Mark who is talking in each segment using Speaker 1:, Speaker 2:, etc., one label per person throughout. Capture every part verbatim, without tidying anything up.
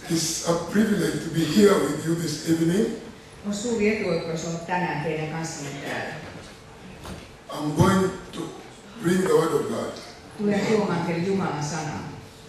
Speaker 1: It's a privilege to be here with you this evening.
Speaker 2: On suuri etuoikeus olla tänään teidän kanssanne täällä.
Speaker 1: I'm going to bring the word of God.
Speaker 2: Tulen tuomaan teille Jumalan sanaa.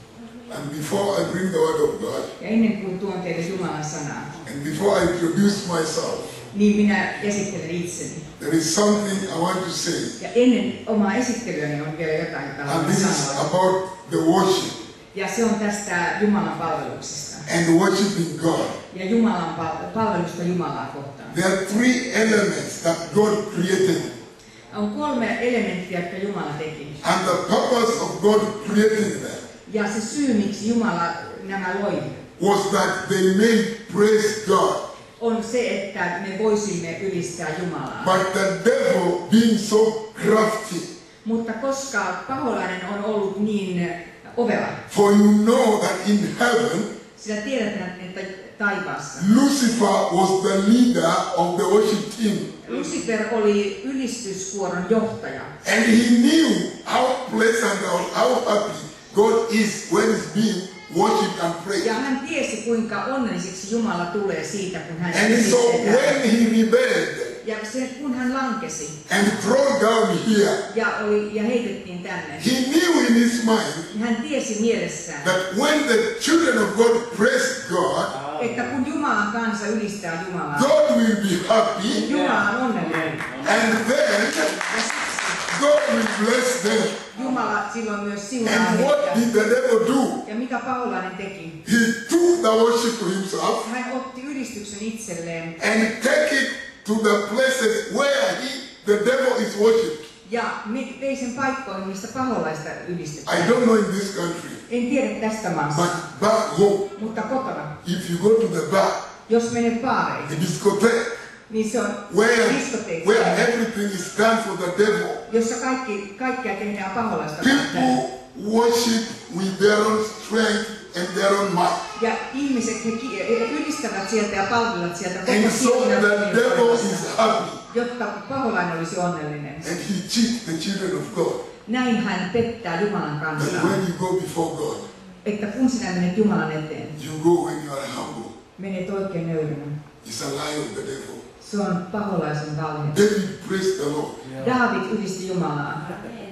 Speaker 1: And before I bring the word of God,
Speaker 2: Ja ennen kuin tuon teille Jumalan sanaa,
Speaker 1: and before I introduce myself,
Speaker 2: niin minä esittelen itseni.
Speaker 1: there is something I want to say.
Speaker 2: Ja ennen omaa esittelyäni on vielä jotain, jota
Speaker 1: And
Speaker 2: haluan
Speaker 1: this is
Speaker 2: sanoa.
Speaker 1: about the worship
Speaker 2: Ja se on tästä Jumalan palveluksesta.
Speaker 1: and worshiping God.
Speaker 2: Ja Jumalan pal- palvelusta Jumalaa kohtaan.
Speaker 1: There are three elements that God created.
Speaker 2: On kolme elementtiä, jotka Jumala teki.
Speaker 1: And the purpose of God creating them
Speaker 2: Ja se syy, miksi Jumala nämä loi,
Speaker 1: was that they may praise God.
Speaker 2: on se, että me voisimme ylistää Jumalaa.
Speaker 1: But the devil, being so crafty,
Speaker 2: Mutta koska paholainen on ollut niin ovela,
Speaker 1: for you know that in heaven,
Speaker 2: sillä tiedetään, että taivaassa
Speaker 1: Lucifer was the leader of the worship team.
Speaker 2: Lucifer oli ylistyskuoron johtaja.
Speaker 1: And he knew how pleasant or how happy God is when he's being worshipped and praised.
Speaker 2: Ja hän tiesi, kuinka onnelliseksi Jumala tulee siitä, kun hän
Speaker 1: And so
Speaker 2: ylistetään.
Speaker 1: when he rebelled
Speaker 2: Ja se, kun hän lankesi
Speaker 1: and thrown down here,
Speaker 2: ja, oli, ja heitettiin tänne,
Speaker 1: he knew in his mind
Speaker 2: niin hän tiesi mielessään,
Speaker 1: that when the children of God praise God,
Speaker 2: että kun Jumalan kansa ylistää Jumalaa,
Speaker 1: God will be happy,
Speaker 2: Jumala on onnellinen.
Speaker 1: and then
Speaker 2: Ja siksi
Speaker 1: God will bless them.
Speaker 2: Jumala silloin myös siunaa
Speaker 1: And what
Speaker 2: heitä.
Speaker 1: did the devil do?
Speaker 2: Ja mitä paholainen teki?
Speaker 1: He took the worship to himself
Speaker 2: Hän otti ylistyksen itselleen
Speaker 1: and take it to the places where he, the devil is worshipped.
Speaker 2: ja vei sen paikkoihin, mistä paholaista
Speaker 1: I
Speaker 2: ylistetään.
Speaker 1: don't know in this country,
Speaker 2: En tiedä tästä maasta,
Speaker 1: but back home,
Speaker 2: mutta kotona,
Speaker 1: if you go to the bar,
Speaker 2: jos menet baareihin,
Speaker 1: the discotheque,
Speaker 2: niin se on
Speaker 1: where,
Speaker 2: diskoteekki,
Speaker 1: where everything is done for the devil,
Speaker 2: jossa kaikki, kaikkea tehdään paholaista varten.
Speaker 1: people worship with their own strength and their own might.
Speaker 2: Ja ihmiset he ki- he ylistävät sieltä ja palvelevat sieltä
Speaker 1: And
Speaker 2: koko
Speaker 1: so the
Speaker 2: sieltä,
Speaker 1: devil is happy,
Speaker 2: jotta paholainen olisi onnellinen.
Speaker 1: and he cheats the children of God.
Speaker 2: Näin hän pettää Jumalan
Speaker 1: But
Speaker 2: kansaa.
Speaker 1: when you go before God,
Speaker 2: Että kun sinä menet Jumalan eteen,
Speaker 1: you go when you are humble.
Speaker 2: menet oikein nöyränä.
Speaker 1: It's a lie of the devil.
Speaker 2: Se on paholaisen valhe.
Speaker 1: David praised the Lord.
Speaker 2: Daavid ylisti Jumalaa.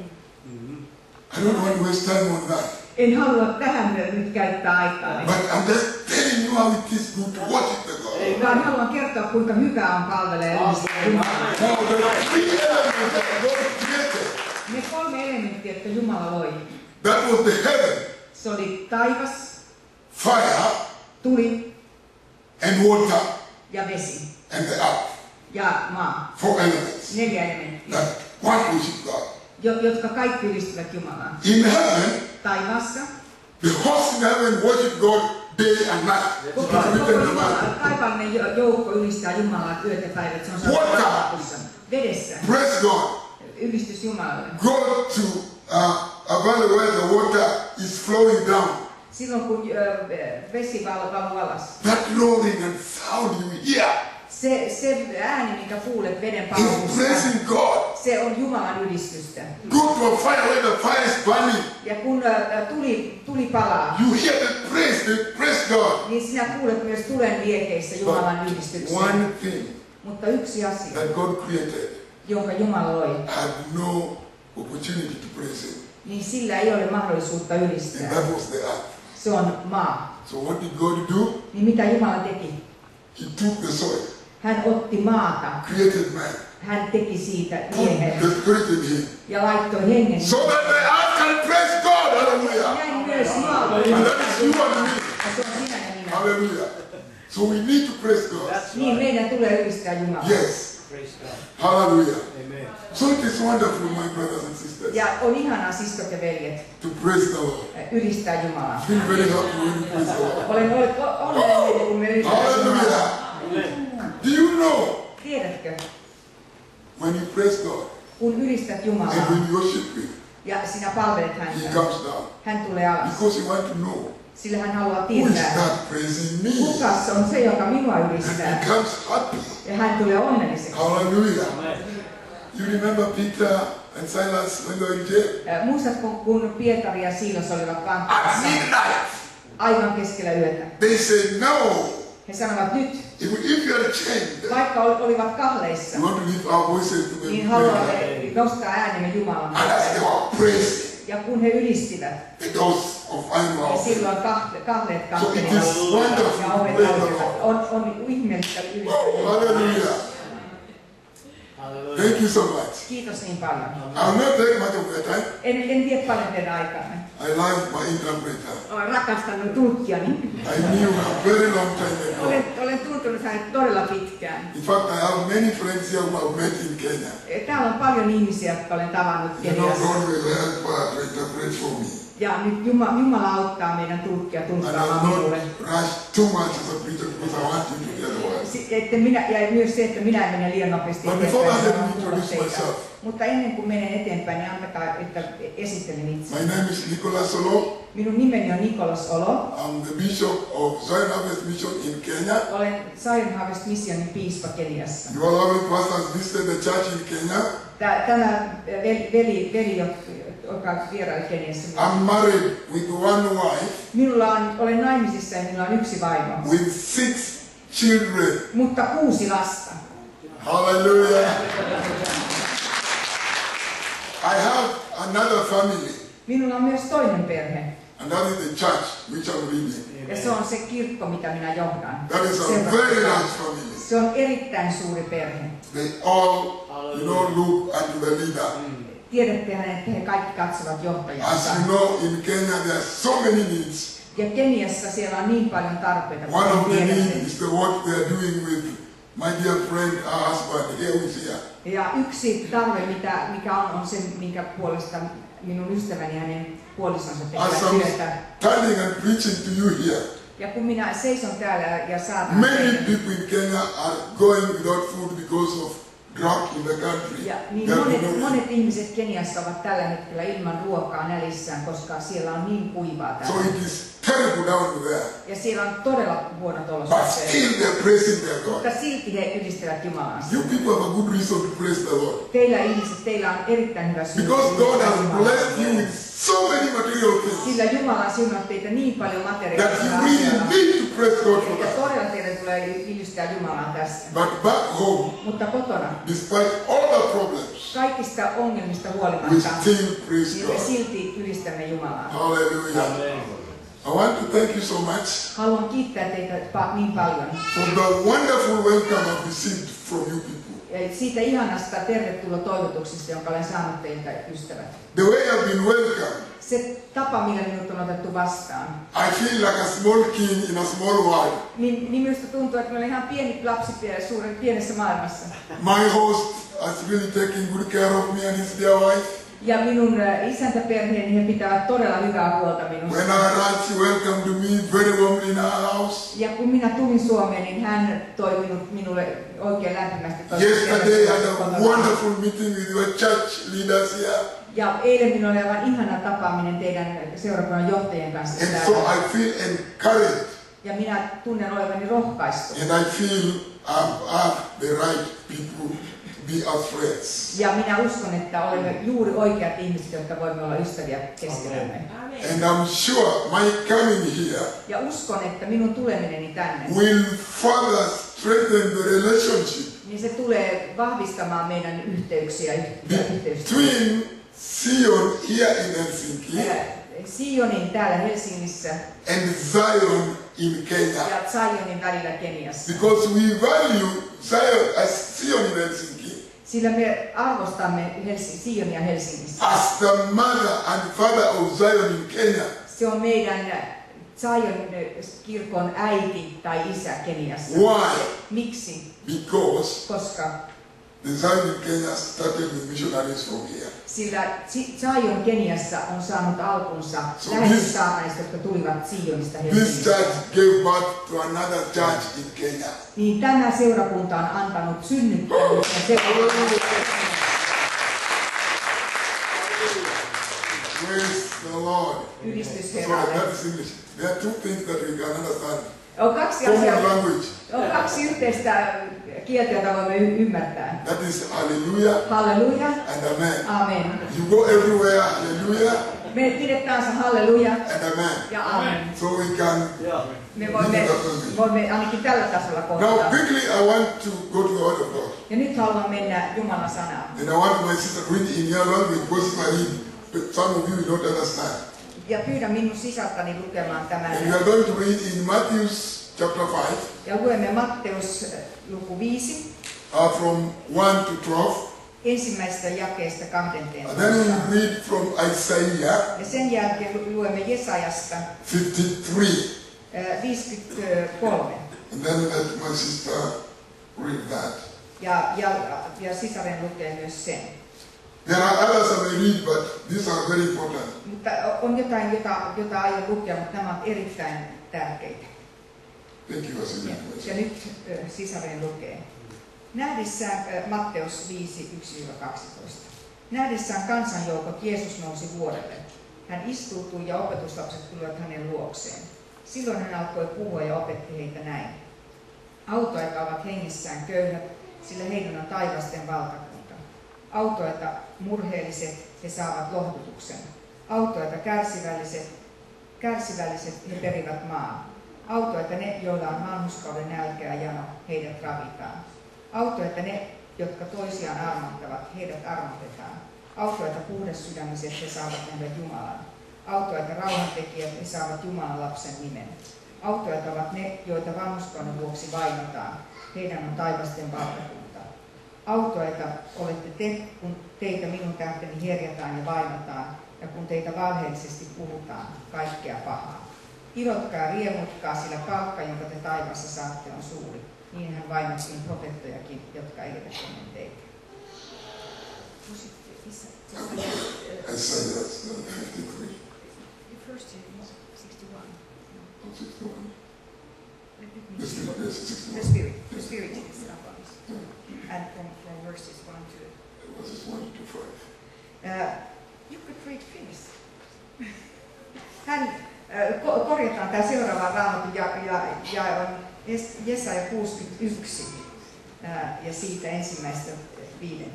Speaker 1: I don't want to waste time on that.
Speaker 2: En halua tähän nyt käyttää aikaa,
Speaker 1: But I'm just telling you how it is good to worship the God.
Speaker 2: vaan haluan kertoa, kuinka hyvä on palvella ja ylistää Jumalaa.
Speaker 1: Now the three elements that God created,
Speaker 2: Ne kolme elementtiä, jotka Jumala loi,
Speaker 1: that was the heaven,
Speaker 2: se oli taivas,
Speaker 1: fire,
Speaker 2: tuli
Speaker 1: and water,
Speaker 2: ja vesi
Speaker 1: and the earth.
Speaker 2: ja maa.
Speaker 1: Four elements
Speaker 2: Neljä elementtiä,
Speaker 1: that one worship God.
Speaker 2: jo- jotka kaikki ylistivät Jumalaa.
Speaker 1: In heaven,
Speaker 2: Taivaassa,
Speaker 1: the hosts in heaven worship God day and night. It
Speaker 2: koko,
Speaker 1: is
Speaker 2: koko
Speaker 1: written in the
Speaker 2: Jumala,
Speaker 1: Bible.
Speaker 2: taivaallinen jo- joukko ylistää Jumalaa yöt ja päivät. Se on sanottu
Speaker 1: Water.
Speaker 2: Raamatussa. Vedessä,
Speaker 1: Praise God.
Speaker 2: ylistys Jumalalle.
Speaker 1: Go to uh, a valley where the water is flowing down.
Speaker 2: Silloin kun ö, vesi val- valuu alas,
Speaker 1: That roaring and sound you hear
Speaker 2: se, se ääni, minkä kuulet veden
Speaker 1: is
Speaker 2: paluusta,
Speaker 1: praising God.
Speaker 2: se on Jumalan ylistystä.
Speaker 1: Go to a fire where the fire is burning.
Speaker 2: Ja kun ö, tuli, tuli palaa,
Speaker 1: You hear the praise, they praise God.
Speaker 2: niin sinä kuulet myös tulen liekeissä Jumalan
Speaker 1: But
Speaker 2: ylistyksen.
Speaker 1: one thing
Speaker 2: Mutta yksi asia,
Speaker 1: that God created
Speaker 2: jonka Jumala loi,
Speaker 1: had no opportunity to praise Him,
Speaker 2: niin sillä ei ole mahdollisuutta
Speaker 1: and
Speaker 2: ylistää.
Speaker 1: that was the earth.
Speaker 2: Se on maa.
Speaker 1: So what did God do?
Speaker 2: Niin mitä Jumala teki?
Speaker 1: He took the soil,
Speaker 2: Hän otti maata,
Speaker 1: created man,
Speaker 2: hän teki siitä
Speaker 1: put
Speaker 2: miehen
Speaker 1: the spirit in him,
Speaker 2: ja laittoi hengen.
Speaker 1: so that the earth can praise God. Hallelujah.
Speaker 2: Näin myös maa voi
Speaker 1: And that
Speaker 2: ylistää
Speaker 1: is you and me.
Speaker 2: Ja se on sinä ja minä.
Speaker 1: Hallelujah. So we need to praise God.
Speaker 2: Niin meidän tulee ylistää Jumalaa.
Speaker 1: Yes.
Speaker 3: Praise God.
Speaker 1: Hallelujah.
Speaker 3: Amen.
Speaker 1: So it is wonderful, my brothers and sisters,
Speaker 2: Ja on ihanaa, siskot ja veljet,
Speaker 1: to praise the Lord.
Speaker 2: ylistää Jumalaa.
Speaker 1: I feel very happy when you praise the Lord.
Speaker 2: Olen ollut onnellinen, kun me ylistää Jumalaa.
Speaker 1: Hallelujah. Do you know
Speaker 2: Tiedätkö,
Speaker 1: when you praise God
Speaker 2: kun ylistät
Speaker 1: and
Speaker 2: Jumalaa
Speaker 1: when you worship Him,
Speaker 2: ja sinä palvelet
Speaker 1: He
Speaker 2: häntä,
Speaker 1: comes down
Speaker 2: hän tulee alas.
Speaker 1: because He wants to know
Speaker 2: Sillä hän haluaa
Speaker 1: who is
Speaker 2: tietää,
Speaker 1: that praising me.
Speaker 2: kuka se on se, joka minua
Speaker 1: And He
Speaker 2: ylistää.
Speaker 1: becomes happy.
Speaker 2: Ja hän tulee onnelliseksi.
Speaker 1: Hallelujah.
Speaker 3: Amen.
Speaker 1: You remember Peter and Silas when they were in jail?
Speaker 2: Äh, Muistatko, kun Pietari ja Siilas olivat
Speaker 1: At
Speaker 2: vankilassa?
Speaker 1: midnight,
Speaker 2: aivan keskellä yötä.
Speaker 1: They say no.
Speaker 2: He sanovat nyt,
Speaker 1: If, if you are chained,
Speaker 2: vaikka olivat kahleissa,
Speaker 1: you want to lift our voices to the
Speaker 2: niin haluamme nostaa äänemme Jumalan.
Speaker 1: And as they were praising,
Speaker 2: Ja kun he ylistivät,
Speaker 1: the doors of iron
Speaker 2: niin
Speaker 1: were open.
Speaker 2: silloin kahle, kahleet
Speaker 1: So it
Speaker 2: kahtelivat
Speaker 1: is wonderful
Speaker 2: ja
Speaker 1: to
Speaker 2: ovet
Speaker 1: praise the
Speaker 2: aukeavat.
Speaker 1: Lord.
Speaker 2: On, on ihmeellistä
Speaker 1: Oh,
Speaker 2: ylistää.
Speaker 1: hallelujah. Thank you so much.
Speaker 2: Kiitos niin paljon.
Speaker 1: I'll not take much of your time.
Speaker 2: En, en vie paljon teidän aikanne.
Speaker 1: I like my interpreter.
Speaker 2: Olen rakastanut tulkkijani.
Speaker 1: I knew her very long time ago.
Speaker 2: Olen, olen tuntenut hänet todella pitkään.
Speaker 1: In fact, I have many friends here who have met in Kenya.
Speaker 2: Täällä on paljon ihmisiä, jotka olen tavannut
Speaker 1: You know,
Speaker 2: Keniassa.
Speaker 1: God will help her to interpret for me.
Speaker 2: Ja nyt Jumala, Jumala auttaa meidän tulkkia
Speaker 1: And
Speaker 2: tulkkaamaan
Speaker 1: I'll
Speaker 2: minulle.
Speaker 1: not rush too much as a preacher because I want you to hear the word.
Speaker 2: Si- että minä, ja myös se, että minä en mene liian nopeasti
Speaker 1: But before
Speaker 2: eteenpäin,
Speaker 1: that, let me
Speaker 2: vaan kuulla
Speaker 1: introduce
Speaker 2: teitä.
Speaker 1: myself.
Speaker 2: Mutta ennen kuin menen eteenpäin, niin antakaa, että esittelen itse.
Speaker 1: My name is Nicholas Solo.
Speaker 2: Minun nimeni on Nikolas Olo.
Speaker 1: I'm the bishop of Zion Harvest Mission in Kenya.
Speaker 2: Olen Zion Harvest Missionin piispa Keniassa.
Speaker 1: You all have pastors visited the church in Kenya.
Speaker 2: Tää- Tämä veli, veli, veli joka vieraili Keniassa.
Speaker 1: I'm married with one wife
Speaker 2: Minulla on, olen naimisissa ja minulla on yksi vaimo,
Speaker 1: with six children.
Speaker 2: mutta kuusi lasta.
Speaker 1: Hallelujah. I have another family,
Speaker 2: Minulla on myös toinen perhe.
Speaker 1: and that is the church which I'm leading.
Speaker 2: Ja se on se kirkko, mitä minä johdan.
Speaker 1: That is a
Speaker 2: Seurakunta.
Speaker 1: very large family.
Speaker 2: Se on erittäin suuri perhe.
Speaker 1: They all, you know, look unto the leader.
Speaker 2: Tiedättehän, että he kaikki katsovat johtajansa.
Speaker 1: As you know, in Kenya there are so many needs.
Speaker 2: Ja Keniassa siellä on niin paljon tarpeita.
Speaker 1: One of
Speaker 2: kuten
Speaker 1: the
Speaker 2: tiedätte.
Speaker 1: needs is the work we are doing with my dear friend, our husband, here who is here.
Speaker 2: Ja yksi tarve, mitä, mikä on, on se, minkä puolesta minun ystäväni hänen puolisonsa
Speaker 1: As
Speaker 2: tekevät
Speaker 1: I'm
Speaker 2: työtä.
Speaker 1: standing and preaching to you here,
Speaker 2: Ja kun minä seison täällä ja saatan
Speaker 1: many
Speaker 2: teille,
Speaker 1: people in Kenya are going without food because of drought in the country.
Speaker 2: ja niin
Speaker 1: There is
Speaker 2: monet,
Speaker 1: no-
Speaker 2: monet ihmiset Keniassa ovat tällä hetkellä ilman ruokaa nälissään, koska siellä on niin kuivaa
Speaker 1: So
Speaker 2: täällä.
Speaker 1: it is terrible down there.
Speaker 2: Ja siellä on todella huonot
Speaker 1: But
Speaker 2: olosuhteet.
Speaker 1: still they are praising their God.
Speaker 2: Mutta silti he ylistävät Jumalansa.
Speaker 1: You people have a good reason to praise the Lord.
Speaker 2: Teillä ihmiset, teillä on erittäin hyvä syy.
Speaker 1: Because God
Speaker 2: ylistää
Speaker 1: has
Speaker 2: Jumalaa.
Speaker 1: blessed you with so many material things
Speaker 2: Sillä Jumala on siunannut teitä niin paljon
Speaker 1: that
Speaker 2: materiaalisia
Speaker 1: you really
Speaker 2: asioita.
Speaker 1: need to praise God for
Speaker 2: Että
Speaker 1: that.
Speaker 2: todella teidän tulee ylistää Jumalaa tässä.
Speaker 1: But back home,
Speaker 2: Mutta kotona,
Speaker 1: despite all the problems,
Speaker 2: kaikista ongelmista
Speaker 1: we
Speaker 2: huolimatta,
Speaker 1: still praise
Speaker 2: niin me
Speaker 1: God.
Speaker 2: silti ylistämme Jumalaa.
Speaker 1: Hallelujah. I want to thank you so much
Speaker 2: Haluan kiittää teitä pa- niin paljon
Speaker 1: for the wonderful welcome I've received from you people.
Speaker 2: ja siitä ihanasta tervetuloa toivotuksista, jonka olen saanut teiltä, ystävät.
Speaker 1: The way I've been welcomed,
Speaker 2: Se tapa, millä minut on otettu vastaan,
Speaker 1: I feel like a small king in a small world.
Speaker 2: niin, niin minusta tuntuu, että olen ihan pieni lapsi pienessä, suuren, pienessä maailmassa.
Speaker 1: My host has really taken good care of me and his dear wife.
Speaker 2: Ja minun äh, isäntäperheeni, he pitävät todella hyvää huolta minusta.
Speaker 1: When I arrived, she welcomed me very warmly in her house.
Speaker 2: Ja kun minä tulin Suomeen, niin hän toi minut, minulle oikein lämpimästi.
Speaker 1: Yesterday, I had a wonderful meeting with your church leaders here.
Speaker 2: Ja eilen minulla oli aivan ihana tapaaminen teidän seurakunnan johtajien kanssa
Speaker 1: And
Speaker 2: täällä.
Speaker 1: so I feel encouraged
Speaker 2: Ja minä tunnen olevani rohkaistu.
Speaker 1: and I feel I have the right people to be our friends.
Speaker 2: Ja minä uskon, että olemme juuri oikeat ihmiset, jotka voimme olla ystäviä keskenämme.
Speaker 1: And I'm sure my coming here
Speaker 2: Ja uskon, että minun tulemineni tänne,
Speaker 1: will further strengthen the relationship
Speaker 2: niin se tulee vahvistamaan meidän yhteyksiä. ja yhteyksiä.
Speaker 1: between Sion here in Helsinki
Speaker 2: Ää, Sionin täällä Helsingissä
Speaker 1: and Zion in Kenya.
Speaker 2: ja Zionin välillä Keniassa.
Speaker 1: Because we value Zion as Sion in Helsinki
Speaker 2: Sillä me arvostamme Helsi- Sionia Helsingissä.
Speaker 1: as the mother and father of Zion in Kenya.
Speaker 2: Se on meidän Zion kirkon äiti tai isä Keniassa.
Speaker 1: Why?
Speaker 2: Miksi?
Speaker 1: Because
Speaker 2: Koska
Speaker 1: the Zion in Kenya started with missionaries from here.
Speaker 2: sillä Zi- Zion Keniassa on saanut alkunsa
Speaker 1: So
Speaker 2: lähetyssaarnaista, jotka tulivat Sionista
Speaker 1: This
Speaker 2: Helsingiin.
Speaker 1: church gave birth to another church in Kenya.
Speaker 2: Niin tämä seurakunta on antanut synnyttänyt ja seurakunta.
Speaker 1: Praise the Lord.
Speaker 2: Ylistys
Speaker 1: Sorry,
Speaker 2: Herralle.
Speaker 1: that is English. There are two things that we can understand.
Speaker 2: On kaksi
Speaker 1: Common
Speaker 2: asiaa,
Speaker 1: language.
Speaker 2: on kaksi yhteistä kieltä, jota voimme y- ymmärtää.
Speaker 1: That is hallelujah
Speaker 2: Halleluja,
Speaker 1: and amen.
Speaker 2: amen.
Speaker 1: You go everywhere, hallelujah,
Speaker 2: Me pidetään se halleluja
Speaker 1: and amen.
Speaker 2: ja amen.
Speaker 1: So we can.
Speaker 2: Me voimme, voimme ainakin tällä tasolla
Speaker 1: Now
Speaker 2: kohdata.
Speaker 1: quickly I want to go to the word of God.
Speaker 2: Ja nyt haluan mennä Jumalan sanaan.
Speaker 1: And I want my sister to read in your language because if I read, but some of you will not understand.
Speaker 2: Ja pyydän minun sisältäni lukemaan tämän.
Speaker 1: And we are going to read in Matthew chapter five.
Speaker 2: Ja luemme Matteus luku viisi.
Speaker 1: Uh, from one to twelve.
Speaker 2: Ensimmäisestä jakeesta kahdenteen.
Speaker 1: And then we will read from Isaiah.
Speaker 2: Ja sen jälkeen luemme Jesajasta
Speaker 1: fifty-three.
Speaker 2: viisikymmentäkolme.
Speaker 1: And then let my sister read that.
Speaker 2: Ja, ja, ja sisaren lukee myös sen.
Speaker 1: There are others I may read, but these are very important.
Speaker 2: Mutta on jotain, jota, jota aion lukea, mutta nämä ovat erittäin tärkeitä.
Speaker 1: Thank you,
Speaker 2: Ja, ja nyt äh, sisaren lukee. Nähdessään, äh, Matteus viisi yksi kaksitoista. Nähdessään kansanjoukot Jeesus nousi vuorelle. Hän istuutui ja opetuslapset tulivat hänen luokseen. Silloin hän alkoi puhua ja opetti heitä näin. Autoita ovat hengessään köyhät, sillä heidän on taivasten valtakunta. Autoita murheelliset, he saavat lohdutuksen. Autoita kärsivälliset, kärsivälliset, he perivät maan. Autoita ne, joilla on vanhuskauden nälkä ja jano, heidät ravitaan. Autoita ne, jotka toisiaan armahtavat, heidät armahdetaan. Autoita puhdassydämiset, he saavat nähdä Jumalan. Autoita rauhantekijät, he saavat Jumalan lapsen nimen. Autoita ovat ne, joita vanhuskauden vuoksi vainotaan. Heidän on taivasten valtakunta. Autoita olette te, kun teitä minun tähteni herjataan ja vainotaan, ja kun teitä valheellisesti puhutaan kaikkea pahaa. Ilotkaa ja riemutkaa, sillä palkka, jonka te taivaassa saatte, on suuri. Niin hän vainottiin profeettojakin, jotka eivät ennen teitä.
Speaker 1: Isaiah fifty-three.
Speaker 2: The first is sixty-one.
Speaker 1: Oh, sixty-one.
Speaker 2: Let me
Speaker 1: The
Speaker 2: see
Speaker 1: Spirit,
Speaker 2: what-
Speaker 1: yes, sixty-one.
Speaker 2: The Spirit. The Spirit is upon us. And from, from verses one to...
Speaker 1: Verses one to five.
Speaker 2: Uh, you could read Finnish. Hän äh, ko- korjataan tämä seuraava raamatun ja, ja, ja on Es- Jesaja kuusikymmentäyksi äh, ja siitä ensimmäistä viiden.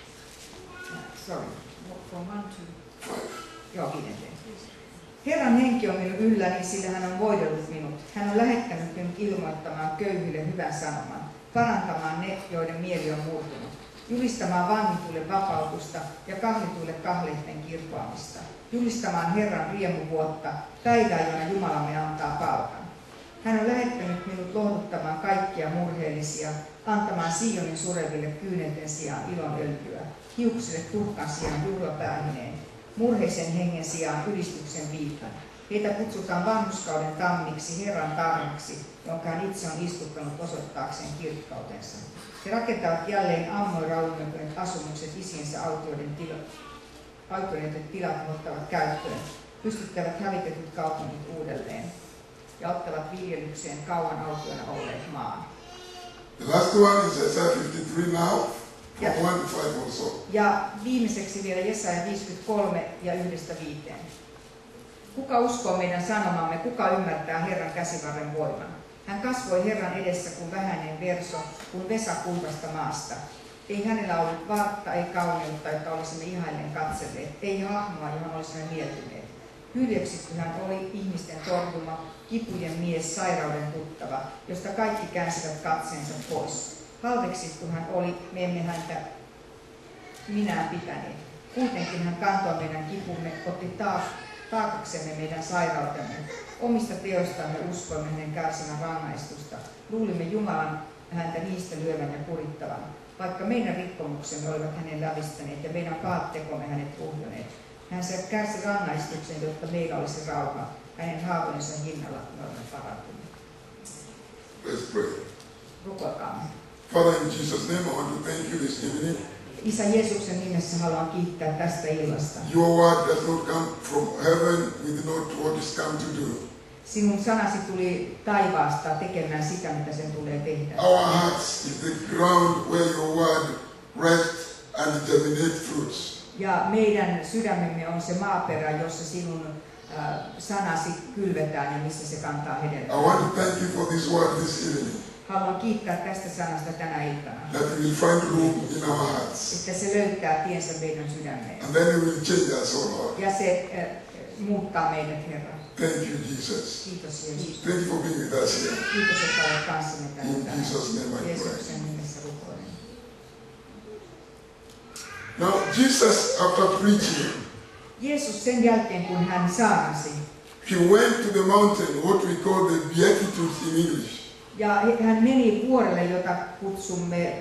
Speaker 2: Uh, sorry, from one to...
Speaker 1: Five.
Speaker 2: Joo, viidenteen. Herran henki on minun ylläni, sillä hän on voidellut minut. Hän on lähettänyt minut ilmoittamaan köyhille hyvän sanoman, parantamaan ne, joiden mieli on murtunut, julistamaan vangituille vapautusta ja kahlituille kahleiden kirkoamista, julistamaan Herran riemuvuotta, päivää, jona Jumalamme antaa palkan. Hän on lähettänyt minut lohduttamaan kaikkia murheellisia, antamaan Sionin sureville kyynelten sijaan ilon öljyä, hiuksille tuhkan sijaan juhlapäähineen, murheisen hengen sijaan ylistyksen viitan. Heitä kutsutaan vanhuskauden tammiksi, Herran tarmaksi, jonka hän itse on istuttanut osoittaakseen kirkkautensa. He rakentavat jälleen ammoin raunioituneet asumukset isiensä autioiden tila, autioiden tilat ottavat käyttöön, pystyttävät hävitetyt kaupungit uudelleen ja ottavat viljelykseen kauan autiona olleet maan.
Speaker 1: The last one is Isaiah fifty-three now, from
Speaker 2: Yeah.
Speaker 1: one to five also.
Speaker 2: Ja viimeiseksi vielä Jesaja viisikymmentäkolme ja yhdestä viiteen. Kuka uskoo meidän sanomamme, kuka ymmärtää Herran käsivarren voiman? Hän kasvoi Herran edessä kuin vähäinen verso, kuin vesa kuivasta maasta. Ei hänellä ollut vartta, ei kauneutta, jota olisimme ihaillen katselleet, ei hahmoa, johon olisimme mieltyneet. Hyljeksitty hän oli ihmisten torjuma, kipujen mies, sairauden tuttava, josta kaikki käänsivät katseensa pois. Halveksittu hän oli, me emme häntä minään pitäneet. Kuitenkin hän kantoi meidän kipumme, otti taas taakaksemme meidän sairautemme. Omista teoistamme uskoimme hänen kärsivän rangaistusta. Luulimme Jumalan häntä niistä lyövän ja kurittavan. Vaikka meidän rikkomuksemme olivat hänen lävistäneet ja meidän pahat tekomme hänet ruhjoneet. Hän se kärsi rangaistuksen, jotta meillä olisi rauha. Hänen haavojensa hinnalla me olemme parantuneet.
Speaker 1: Let's pray.
Speaker 2: Rukoilkaamme.
Speaker 1: Father, in Jesus' name, I want to thank you this evening.
Speaker 2: Isä Jeesuksen nimessä haluan kiittää tästä illasta.
Speaker 1: Your word does not come from heaven with not what is come to do.
Speaker 2: Sinun sanasi tuli taivaasta tekemään sitä, mitä sen tulee tehdä.
Speaker 1: Our hearts is the ground where your word rests and germinate fruits.
Speaker 2: Ja meidän sydämemme on se maaperä, jossa sinun äh, sanasi kylvetään ja missä se kantaa
Speaker 1: I
Speaker 2: hedelmää.
Speaker 1: want to thank you for this word this evening.
Speaker 2: Haluan kiittää tästä sanasta tänä iltana,
Speaker 1: That we will find room in our hearts.
Speaker 2: että se löytää tiensä meidän sydämeen.
Speaker 1: And then it will change us, oh Lord.
Speaker 2: Ja se äh, muuttaa meidät, Herra.
Speaker 1: Thank you, Jesus.
Speaker 2: Kiitos Jeesus.
Speaker 1: Thank you for being with us here.
Speaker 2: Kiitos, että olet kanssamme
Speaker 1: In
Speaker 2: täällä.
Speaker 1: Jesus' name I pray.
Speaker 2: Jeesuksen nimessä rukoilen.
Speaker 1: Now, Jesus, after preaching,
Speaker 2: Jeesus sen jälkeen, kun hän saarnasi,
Speaker 1: he went to the mountain, what we call the Beatitudes in English.
Speaker 2: ja hän meni vuorelle, jota kutsumme...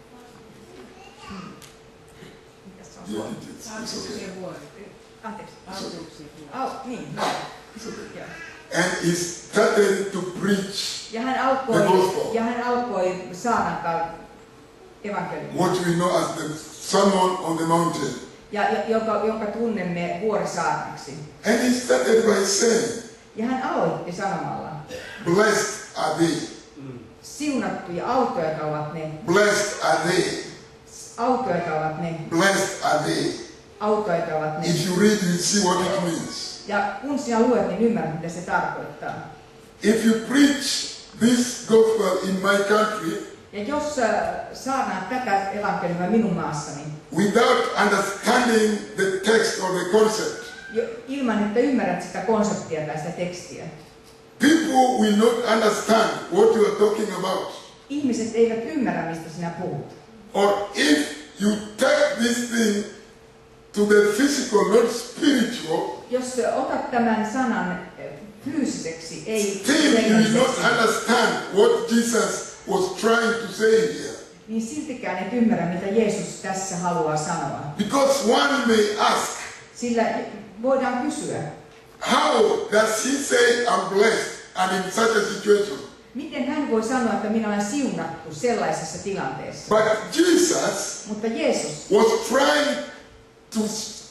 Speaker 1: Beatitudes. It's okay.
Speaker 2: Anteeksi.
Speaker 1: It's
Speaker 2: Au, niin.
Speaker 1: It's okay.
Speaker 2: Joo.
Speaker 1: And he started to preach
Speaker 2: Ja hän
Speaker 1: the
Speaker 2: alkoi,
Speaker 1: gospel,
Speaker 2: ja hän alkoi saarnata evankeliumia,
Speaker 1: what we know as the Sermon on the Mountain.
Speaker 2: ja, ja, jonka, jonka tunnemme vuorisaarnaksi.
Speaker 1: And he started by saying,
Speaker 2: Ja hän aloitti sanomalla,
Speaker 1: blessed are they,
Speaker 2: siunattuja autoita ovat ne,
Speaker 1: blessed are they,
Speaker 2: autoita ovat ne,
Speaker 1: blessed are they.
Speaker 2: autoita ovat ne.
Speaker 1: If you read, you see what it means.
Speaker 2: Ja kun sinä luet, niin ymmärrät, mitä se tarkoittaa.
Speaker 1: If you preach this gospel in my country
Speaker 2: Ja jos äh, saarnaat tätä evankeliumia minun maassani,
Speaker 1: without understanding the text or the concept,
Speaker 2: jo, ilman että ymmärrät sitä konseptia tai sitä tekstiä,
Speaker 1: people will not understand what you are talking about.
Speaker 2: ihmiset eivät ymmärrä, mistä sinä puhut.
Speaker 1: Or if you take this thing to the physical, not spiritual,
Speaker 2: Jos otat tämän sanan äh, fyysiseksi, ei
Speaker 1: still you will not
Speaker 2: hengelliseksi,
Speaker 1: understand what Jesus was trying to say here.
Speaker 2: niin siltikään et ymmärrä, mitä Jeesus tässä haluaa sanoa.
Speaker 1: Because one may ask,
Speaker 2: Sillä voidaan kysyä,
Speaker 1: how does he say I'm blessed and in such a situation?
Speaker 2: miten hän voi sanoa, että minä olen siunattu sellaisessa tilanteessa.
Speaker 1: But Jesus
Speaker 2: Mutta Jeesus
Speaker 1: was trying to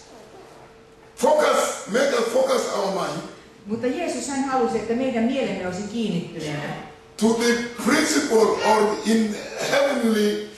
Speaker 1: focus, make us focus our mind
Speaker 2: Mutta Jeesus hän halusi, että meidän mielemme olisi kiinnittyneenä
Speaker 1: to the principle or in heavenly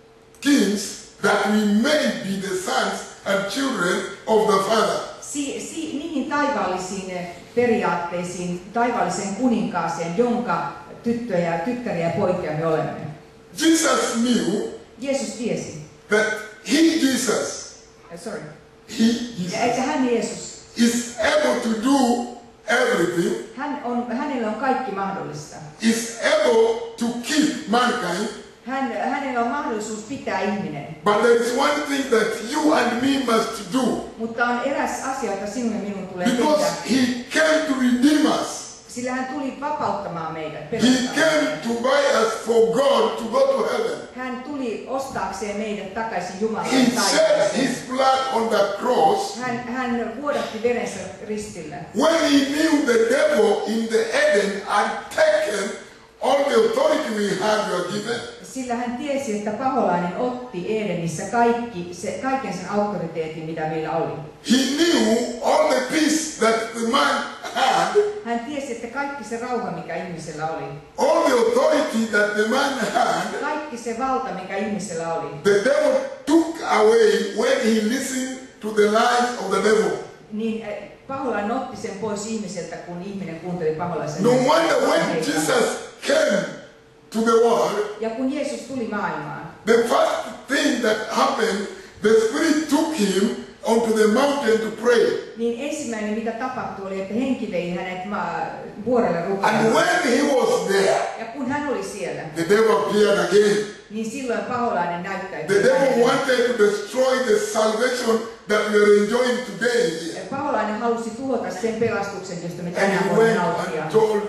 Speaker 1: kings that we may be the sons and children of the Father.
Speaker 2: si, si, niihin taivaallisiin periaatteisiin, taivaalliseen kuninkaaseen, jonka tyttöjä, tyttäriä ja poikia me olemme.
Speaker 1: Jesus knew
Speaker 2: Jeesus tiesi.
Speaker 1: that he, Jesus,
Speaker 2: Uh, sorry.
Speaker 1: he,
Speaker 2: Ja että
Speaker 1: Jesus,
Speaker 2: hän Jeesus,
Speaker 1: is able to do everything,
Speaker 2: hän on, hänellä on kaikki mahdollista.
Speaker 1: is able to keep mankind.
Speaker 2: Hän, hänellä on mahdollisuus pitää ihminen.
Speaker 1: But there is one thing that you and me must do.
Speaker 2: Mutta on eräs asia, jota sinun ja minun tulee
Speaker 1: Because
Speaker 2: tehdä.
Speaker 1: he came to redeem us.
Speaker 2: Sillä hän tuli vapauttamaan meidät,
Speaker 1: He
Speaker 2: pelastamaan
Speaker 1: came
Speaker 2: meidät.
Speaker 1: to buy us for God to go to heaven.
Speaker 2: Hän tuli ostaakseen meidät takaisin
Speaker 1: He
Speaker 2: Jumalan
Speaker 1: shed
Speaker 2: taivaaseen.
Speaker 1: his blood on the cross.
Speaker 2: Hän, hän vuodatti verensä ristillä.
Speaker 1: When he knew the devil in the Eden had taken all the authority we had were given.
Speaker 2: Sillä hän tiesi, että paholainen otti Edenissä kaikki, se, kaiken sen auktoriteetin, mitä meillä oli.
Speaker 1: He knew all the peace that the man had,
Speaker 2: Hän tiesi, että kaikki se rauha, mikä ihmisellä oli,
Speaker 1: all the authority that the man had,
Speaker 2: kaikki se valta, mikä ihmisellä oli,
Speaker 1: the devil took away when he listened to the lies of the devil.
Speaker 2: niin eh, paholainen otti sen pois ihmiseltä, kun ihminen kuunteli paholaisen.
Speaker 1: No wonder when Jesus came to the world,
Speaker 2: Ja kun Jeesus tuli maailmaan,
Speaker 1: the first thing that happened, the Spirit took him onto the mountain to pray.
Speaker 2: niin ensimmäinen mitä tapahtui oli, että henki vei hänet maa, vuorelle
Speaker 1: And
Speaker 2: rukoilemaan.
Speaker 1: when he was there,
Speaker 2: Ja kun hän oli siellä,
Speaker 1: the devil appeared again.
Speaker 2: niin silloin paholainen
Speaker 1: The
Speaker 2: näyttäytyi.
Speaker 1: devil
Speaker 2: hänelle.
Speaker 1: wanted to destroy the salvation that we are enjoying today here.
Speaker 2: Paholainen halusi tuhota sen pelastuksen, josta me
Speaker 1: And
Speaker 2: tänään
Speaker 1: he
Speaker 2: voimme
Speaker 1: went
Speaker 2: nauttia.
Speaker 1: and told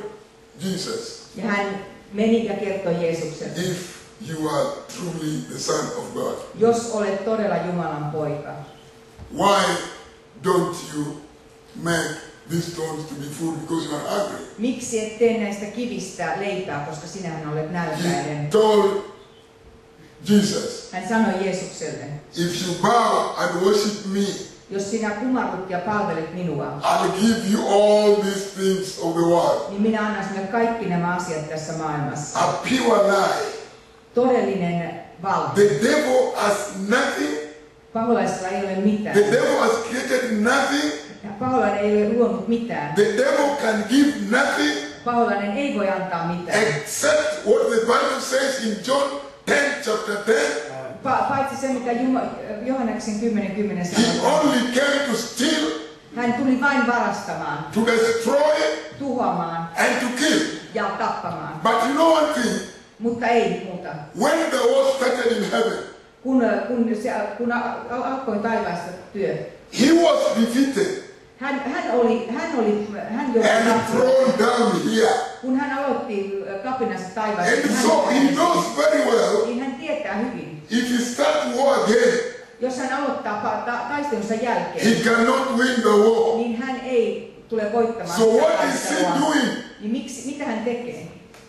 Speaker 1: Jesus,
Speaker 2: Ja hän meni ja kertoi Jeesukselle,
Speaker 1: if you are truly the Son of God,
Speaker 2: jos olet todella Jumalan poika,
Speaker 1: why don't you make these stones to be food because you are hungry?
Speaker 2: miksi et tee näistä kivistä leipää, koska sinähän olet
Speaker 1: He
Speaker 2: nälkäinen?
Speaker 1: told Jesus,
Speaker 2: Hän sanoi Jeesukselle,
Speaker 1: if you bow and worship me,
Speaker 2: jos sinä kumarrut ja palvelet minua,
Speaker 1: I'll give you all these things of the world.
Speaker 2: niin minä annan sinulle kaikki nämä asiat tässä maailmassa.
Speaker 1: A pure lie.
Speaker 2: Todellinen valta.
Speaker 1: The devil has nothing.
Speaker 2: Paholaisella ei ole mitään.
Speaker 1: The devil has created nothing.
Speaker 2: Ja paholainen ei ole luonut mitään.
Speaker 1: The devil can give nothing
Speaker 2: Paholainen ei voi antaa mitään.
Speaker 1: except what the Bible says in John ten, chapter ten.
Speaker 2: Pa- paitsi se, mitä Juma- Johanneksen kymmenen kymmenen
Speaker 1: He
Speaker 2: sanoo.
Speaker 1: only came to steal,
Speaker 2: Hän tuli vain varastamaan,
Speaker 1: to destroy,
Speaker 2: tuhoamaan
Speaker 1: and to kill.
Speaker 2: ja tappamaan.
Speaker 1: But you know one thing,
Speaker 2: Mutta ei muuta.
Speaker 1: when the war started in heaven,
Speaker 2: Kun, kun, se, kun alkoi taivaasta työ,
Speaker 1: he was defeated
Speaker 2: hän, hän oli, hän oli, hän joutui
Speaker 1: and
Speaker 2: tappamaan.
Speaker 1: thrown down here.
Speaker 2: Kun hän aloitti kapinassa taivaassa,
Speaker 1: And
Speaker 2: niin hän,
Speaker 1: so he knows very well,
Speaker 2: niin hän tietää hyvin.
Speaker 1: if he starts war again,
Speaker 2: Jos hän aloittaa ta- taistelunsa
Speaker 1: he
Speaker 2: jälkeen,
Speaker 1: cannot win the war.
Speaker 2: niin hän ei tule voittamaan
Speaker 1: So
Speaker 2: sitä
Speaker 1: what is he
Speaker 2: taistelua.
Speaker 1: doing?
Speaker 2: Niin miksi, mitä hän tekee?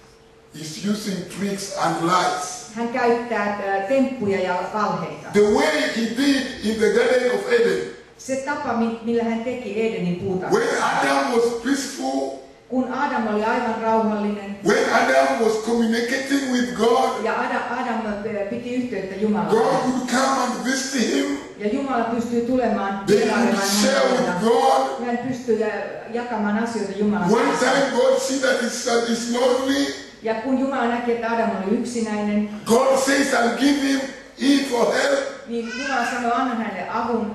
Speaker 1: He's using tricks and lies.
Speaker 2: Hän käyttää äh, temppuja ja valheita.
Speaker 1: The way he did in the Garden of Eden.
Speaker 2: Se tapa, mi- millä hän teki Edenin puutarhassa.
Speaker 1: When Adam was peaceful,
Speaker 2: Kun Adam oli aivan rauhallinen
Speaker 1: when Adam was communicating with God,
Speaker 2: ja Adam, Adam äh, piti yhteyttä
Speaker 1: God
Speaker 2: Jumalaan.
Speaker 1: would come and visit him.
Speaker 2: Ja Jumala pystyy tulemaan
Speaker 1: They would
Speaker 2: vierailemaan
Speaker 1: share with
Speaker 2: hänellä.
Speaker 1: God.
Speaker 2: Hän pystyy äh, jakamaan asioita Jumalan
Speaker 1: One
Speaker 2: kanssa.
Speaker 1: time God see that his son is lonely.
Speaker 2: Ja kun Jumala näki, että Adam oli yksinäinen,
Speaker 1: God says, I'll give him Eve for help.
Speaker 2: niin Jumala sanoi, anna hänelle avun.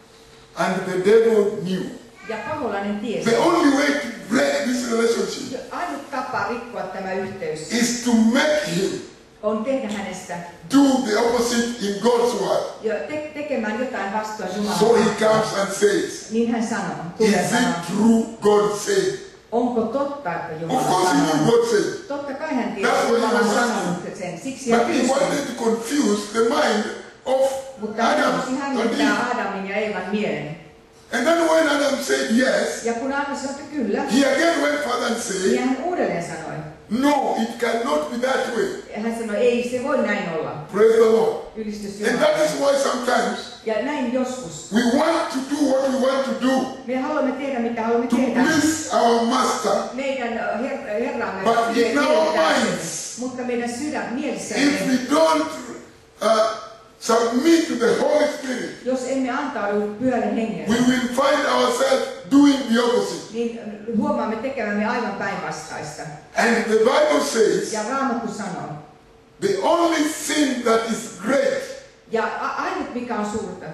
Speaker 1: And the devil knew.
Speaker 2: Ja paholainen tiesi.
Speaker 1: The only way to break this relationship
Speaker 2: Ainut tapa rikkoa tämä yhteys
Speaker 1: is to make him
Speaker 2: on tehdä hänestä
Speaker 1: do the opposite in God's word.
Speaker 2: ja te- tekemään jotain vastoin
Speaker 1: So
Speaker 2: Jumalan.
Speaker 1: he comes and says,
Speaker 2: Niin hän sanoo,
Speaker 1: is
Speaker 2: tulee sanoa,
Speaker 1: it true God said?
Speaker 2: onko totta, että
Speaker 1: Of
Speaker 2: Jumala
Speaker 1: course he knew
Speaker 2: sanoo?
Speaker 1: God said.
Speaker 2: Totta kai hän
Speaker 1: That's
Speaker 2: tiesi,
Speaker 1: what
Speaker 2: että
Speaker 1: he
Speaker 2: Jumala on
Speaker 1: was
Speaker 2: sanonut sen. Siksi hän
Speaker 1: But he
Speaker 2: kysyi.
Speaker 1: wanted to confuse the mind of
Speaker 2: Mutta hän
Speaker 1: Adam
Speaker 2: halusi
Speaker 1: and Eve.
Speaker 2: hämmentää Adamin ja Eevan mielen.
Speaker 1: And then when Adam said yes,
Speaker 2: Ja kun Adam sanoi, että kyllä,
Speaker 1: he again went further and
Speaker 2: niin
Speaker 1: said,
Speaker 2: hän uudelleen sanoi.
Speaker 1: no, it cannot be that way.
Speaker 2: Ja hän sanoi, ei se voi näin olla.
Speaker 1: Praise the Lord.
Speaker 2: Ylistys
Speaker 1: And
Speaker 2: Jumalalle.
Speaker 1: that is why sometimes
Speaker 2: Ja näin joskus.
Speaker 1: we want to do what we want to do
Speaker 2: Me haluamme tehdä, mitä haluamme
Speaker 1: to
Speaker 2: tehdä.
Speaker 1: please our master.
Speaker 2: Meidän äh, her- Herramme
Speaker 1: But in
Speaker 2: miellyttää
Speaker 1: our
Speaker 2: sen.
Speaker 1: minds,
Speaker 2: Mutta meidän sydän
Speaker 1: if
Speaker 2: mielessämme,
Speaker 1: we don't uh, submit to the Holy Spirit,
Speaker 2: jos emme antaudu pyhälle
Speaker 1: we
Speaker 2: hengelle,
Speaker 1: will find ourselves doing the opposite.
Speaker 2: niin huomaamme tekevämme aivan päinvastaista.
Speaker 1: And the Bible says
Speaker 2: Ja Raamattu sanoo,
Speaker 1: the only sin that is great
Speaker 2: ja a- ainut mikä on suurta,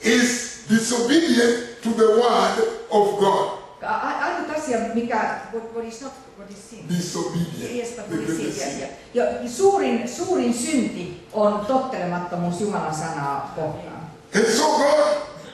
Speaker 1: is disobedience to the word of God.
Speaker 2: a- a- ainut asia mikä, what, what is not, what is sin?
Speaker 1: Disobedience.
Speaker 2: Yes, but
Speaker 1: The
Speaker 2: what is sin?
Speaker 1: greatest
Speaker 2: Ja,
Speaker 1: sin.
Speaker 2: ja, ja suurin, suurin synti on tottelemattomuus Jumalan sanaa kohtaan.
Speaker 1: And so God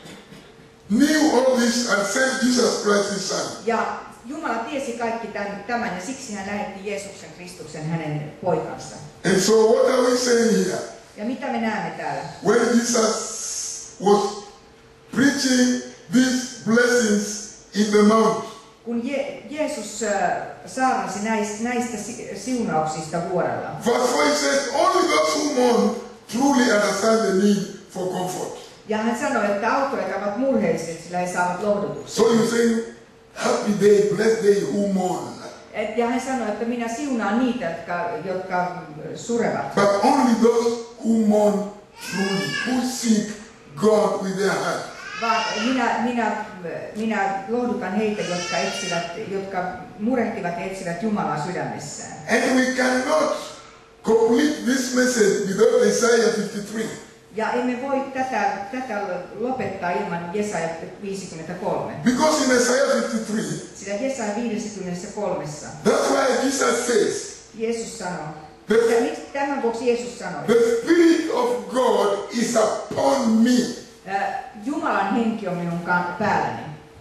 Speaker 1: knew all this and sent Jesus Christ his son.
Speaker 2: Ja Jumala tiesi kaikki tämän, tämän ja siksi hän lähetti Jeesuksen Kristuksen hänen poikansa.
Speaker 1: And so what are we saying here?
Speaker 2: Ja mitä me näemme täällä?
Speaker 1: When Jesus was preaching these blessings in the mount,
Speaker 2: Kun Je- Jeesus äh, saarnasi näistä, näistä si- siunauksista vuorella,
Speaker 1: verse four it says, only those who mourn truly understand the need for comfort.
Speaker 2: ja hän sanoi, että autoilijat ovat murheelliset, sillä he saavat lohdutuksen.
Speaker 1: So you saying, happy day, blessed day who mourn.
Speaker 2: Et, ja hän sanoi, että minä siunaan niitä, jotka, jotka surevat.
Speaker 1: But only those who mourn truly, who seek God with their heart.
Speaker 2: Vaan minä, minä, minä lohdutan heitä, jotka, etsivät, jotka murehtivat ja etsivät Jumalaa sydämessään.
Speaker 1: And we cannot complete this message without Isaiah fifty-three.
Speaker 2: Ja emme voi tätä, tätä lopettaa ilman Jesaja viisikymmentäkolme.
Speaker 1: Because in Isaiah fifty-three,
Speaker 2: Sillä Jesaja viisikymmentäkolme,
Speaker 1: that's why Jesus says,
Speaker 2: Jeesus sanoo,
Speaker 1: the,
Speaker 2: ja miksi tämän vuoksi Jeesus sanoi,
Speaker 1: the Spirit of God is upon me.
Speaker 2: ää, Jumalan henki on minun kan- päälläni.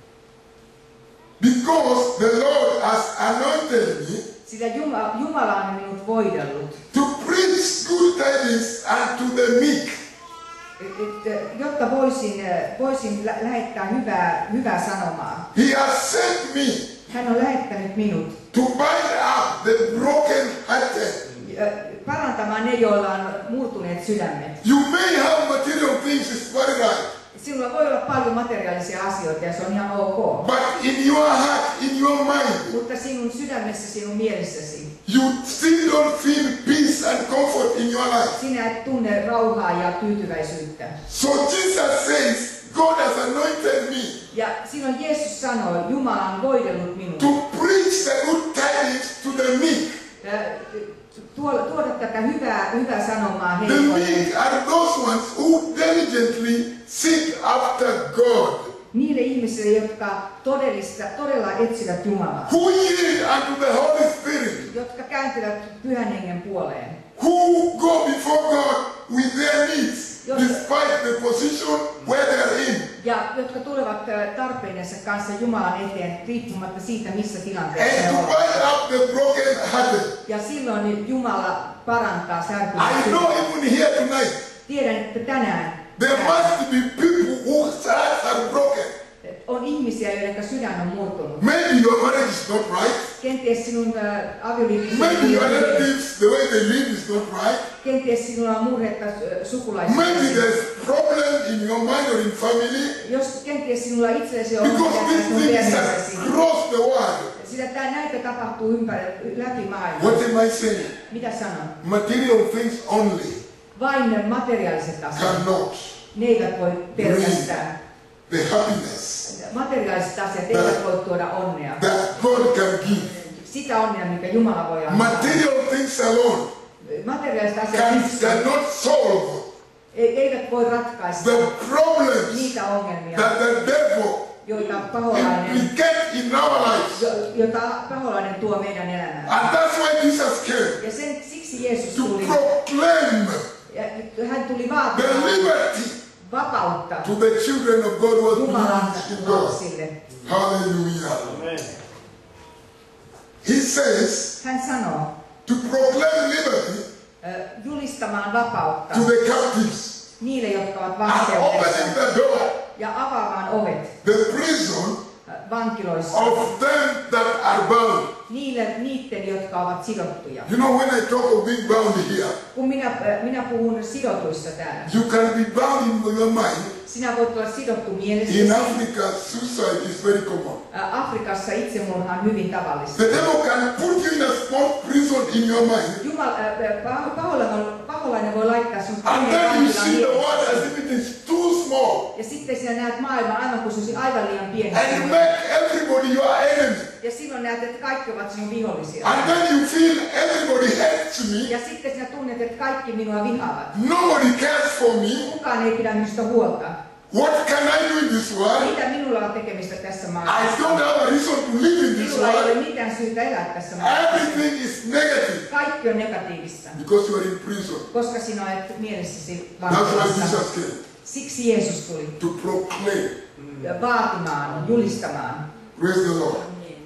Speaker 1: Because the Lord has anointed me
Speaker 2: Sillä Jumala, Jumala on minut voidellut,
Speaker 1: to preach good tidings unto the meek.
Speaker 2: et, et, jotta voisin, ää, voisin lä- lähettää hyvää, hyvää sanomaa.
Speaker 1: He has sent me
Speaker 2: Hän on lähettänyt minut
Speaker 1: to bind up the broken hearted.
Speaker 2: ää, parantamaan ne, joilla on murtuneet sydämet.
Speaker 1: You may have material things, it's very right.
Speaker 2: Sinulla voi olla paljon materiaalisia asioita ja se on ihan ok.
Speaker 1: But in your heart, in your mind,
Speaker 2: Mutta sinun sydämessä, sinun mielessäsi,
Speaker 1: you still don't feel peace and comfort in your life.
Speaker 2: sinä et tunne rauhaa ja tyytyväisyyttä.
Speaker 1: So Jesus says, God has anointed me
Speaker 2: Ja silloin Jeesus sanoi, Jumala on voidellut minut.
Speaker 1: to preach the good tidings to the meek.
Speaker 2: Ää, Tuoda, tuoda tätä hyvää, hyvää sanomaa
Speaker 1: The
Speaker 2: heikoille.
Speaker 1: meek are those ones who diligently seek after God.
Speaker 2: Niille ihmisille, jotka todellista, todella etsivät Jumalaa.
Speaker 1: Who yield unto the Holy Spirit.
Speaker 2: Jotka kääntyvät Pyhän Hengen puoleen.
Speaker 1: Who go before God with their needs,
Speaker 2: Jotka,
Speaker 1: despite the position where they are in.
Speaker 2: Ja jotka tulevat tarpeidensa kanssa Jumalan eteen riippumatta siitä, missä tilanteessa
Speaker 1: And
Speaker 2: he
Speaker 1: to
Speaker 2: ovat.
Speaker 1: bind up the broken hearted.
Speaker 2: Ja silloin Jumala parantaa särkyneet
Speaker 1: I know
Speaker 2: sydämet.
Speaker 1: even here tonight,
Speaker 2: Tiedän, että tänään
Speaker 1: there must be people whose hearts are broken.
Speaker 2: on ihmisiä, joiden sydän on murtunut.
Speaker 1: Maybe your marriage is not right.
Speaker 2: Kenties sinun uh, avioliittosi
Speaker 1: Maybe your relatives, the way they live is not right.
Speaker 2: Kenties sinulla on murhetta uh, sukulaisista.
Speaker 1: Maybe there's problem in your mind or in family.
Speaker 2: Jos kenties sinulla itsellesi on
Speaker 1: Because
Speaker 2: ongelmia
Speaker 1: these
Speaker 2: sinun
Speaker 1: things
Speaker 2: perheessäsi.
Speaker 1: are across the world.
Speaker 2: Sillä tää, näitä tapahtuu ympäri, läpi maailmaa.
Speaker 1: What am I saying?
Speaker 2: Mitä sanon?
Speaker 1: Material things only
Speaker 2: Vain materiaaliset asiat.
Speaker 1: cannot
Speaker 2: Ne eivät voi pelkästään.
Speaker 1: the happiness
Speaker 2: Materiaaliset asiat eivät voi tuoda onnea.
Speaker 1: that God can give.
Speaker 2: Sitä onnea, mikä Jumala voi antaa.
Speaker 1: Material things alone
Speaker 2: Materiaaliset asiat
Speaker 1: can,
Speaker 2: yksin
Speaker 1: cannot solve
Speaker 2: eivät voi ratkaista
Speaker 1: the problems
Speaker 2: niitä ongelmia,
Speaker 1: that the devil
Speaker 2: joita paholainen,
Speaker 1: implicates in our lives.
Speaker 2: jo- jota paholainen tuo meidän elämään.
Speaker 1: And that's why Jesus came
Speaker 2: Ja sen, siksi Jeesus
Speaker 1: to
Speaker 2: tuli,
Speaker 1: proclaim
Speaker 2: ja hän tuli
Speaker 1: the
Speaker 2: vaatimaan
Speaker 1: liberty
Speaker 2: vapautta
Speaker 1: to the children of God who are
Speaker 2: Jumalan
Speaker 1: believed in God.
Speaker 2: lapsille.
Speaker 1: Hallelujah.
Speaker 3: Amen.
Speaker 1: He says
Speaker 2: Hän sanoo,
Speaker 1: to proclaim liberty
Speaker 2: ö, julistamaan vapautta
Speaker 1: to the captives
Speaker 2: niille, jotka ovat
Speaker 1: and
Speaker 2: vankeudessa,
Speaker 1: opening the door,
Speaker 2: ja avaamaan ovet
Speaker 1: the prison
Speaker 2: ö, vankiloissa
Speaker 1: of them that are bound.
Speaker 2: niille, niiden, jotka ovat sidottuja.
Speaker 1: You know, when I talk of being bound here,
Speaker 2: Kun minä, ö, minä puhun sidotuista täällä,
Speaker 1: you can be bound in your mind.
Speaker 2: sinä voit olla sidottu
Speaker 1: In
Speaker 2: mielessäsi.
Speaker 1: Africa, suicide is very common.
Speaker 2: Ö, Afrikassa itsemurha on hyvin tavallista.
Speaker 1: The devil can put you in a small prison in your mind,
Speaker 2: Jumal, äh, pah- paholainen, paholainen voi laittaa sinut
Speaker 1: and
Speaker 2: pieneen
Speaker 1: then you
Speaker 2: vankilaan
Speaker 1: see the world
Speaker 2: mielessäsi.
Speaker 1: as if it is too small,
Speaker 2: Ja sitten sinä näet maailman aivan kuin se olisi aivan liian pieni.
Speaker 1: and you make everybody your enemy.
Speaker 2: Ja silloin näet, että kaikki ovat sinun vihollisia.
Speaker 1: And then you feel everybody hates me,
Speaker 2: Ja sitten sinä tunnet, että kaikki minua vihaavat.
Speaker 1: nobody cares for me.
Speaker 2: Kukaan ei pidä minusta huolta.
Speaker 1: What can I do in this world?
Speaker 2: Mitä minulla on tekemistä tässä
Speaker 1: I
Speaker 2: maailmassa?
Speaker 1: don't have a reason to live in this
Speaker 2: Minulla ei ole
Speaker 1: world.
Speaker 2: mitään syytä elää tässä maailmassa.
Speaker 1: Everything is negative
Speaker 2: Kaikki on negatiivista,
Speaker 1: because you are in prison.
Speaker 2: koska sinä olet mielessäsi
Speaker 1: That's why
Speaker 2: vankilassa.
Speaker 1: Jesus came
Speaker 2: Siksi Jeesus tuli
Speaker 1: to proclaim.
Speaker 2: vaatimaan, julistamaan.
Speaker 1: Praise the Lord.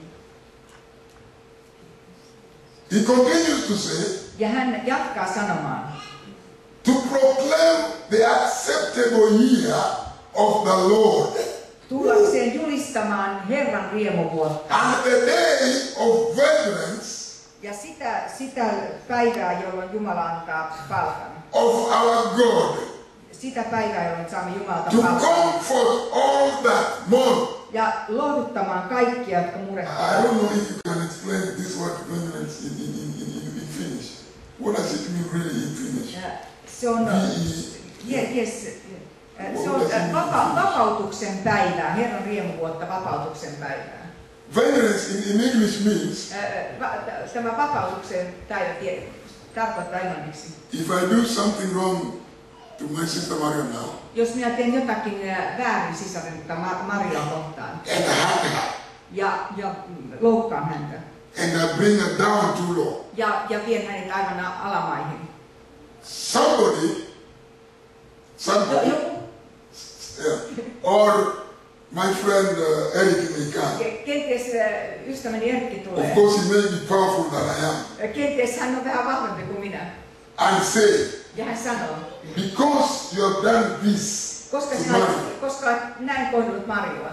Speaker 1: He continues to say,
Speaker 2: Ja hän jatkaa sanomaan,
Speaker 1: to proclaim the acceptable year of the Lord
Speaker 2: tullakseen julistamaan Herran riemuvuotta
Speaker 1: and the day of vengeance
Speaker 2: ja sitä, sitä päivää, jolloin Jumala antaa palkan.
Speaker 1: of our God,
Speaker 2: Sitä päivää, jolloin saamme Jumalalta
Speaker 1: to
Speaker 2: palkan.
Speaker 1: comfort all that mourn.
Speaker 2: Ja lohduttamaan kaikkia, jotka
Speaker 1: I
Speaker 2: murehtivat.
Speaker 1: don't know if you can explain this word vengeance in, in, in, in, in Finnish. What does it mean really in Finnish?
Speaker 2: Ja se on, yes, yes, se on äh, vapa, vapautuksen päivää, Herran riemuvuotta, vapautuksen päivää.
Speaker 1: Vengeance in, in English means
Speaker 2: Äh, va- Tämä vapautuksen päivä tie- tarkoittaa englanniksi.
Speaker 1: if I do something wrong to my sister Maria now,
Speaker 2: Jos minä teen jotakin äh, väärin sisarenta Maria kohtaan
Speaker 1: and I hurt her,
Speaker 2: ja, ja loukkaan häntä
Speaker 1: and I bring her down too low,
Speaker 2: ja, ja vien hänet aivan alamaihin.
Speaker 1: somebody, somebody,
Speaker 2: Joku,
Speaker 1: yeah, or my friend uh, Eric Mikan,
Speaker 2: kenties äh, ystäväni Erkki
Speaker 1: of
Speaker 2: tulee.
Speaker 1: course he may be powerful than I am,
Speaker 2: Kenties hän on vähän vahvempi kuin minä.
Speaker 1: and say,
Speaker 2: Ja hän sanoo,
Speaker 1: because you have done this
Speaker 2: koska,
Speaker 1: to
Speaker 2: sinä olet,
Speaker 1: Maria,
Speaker 2: koska olet näin kohdellut Marjoa,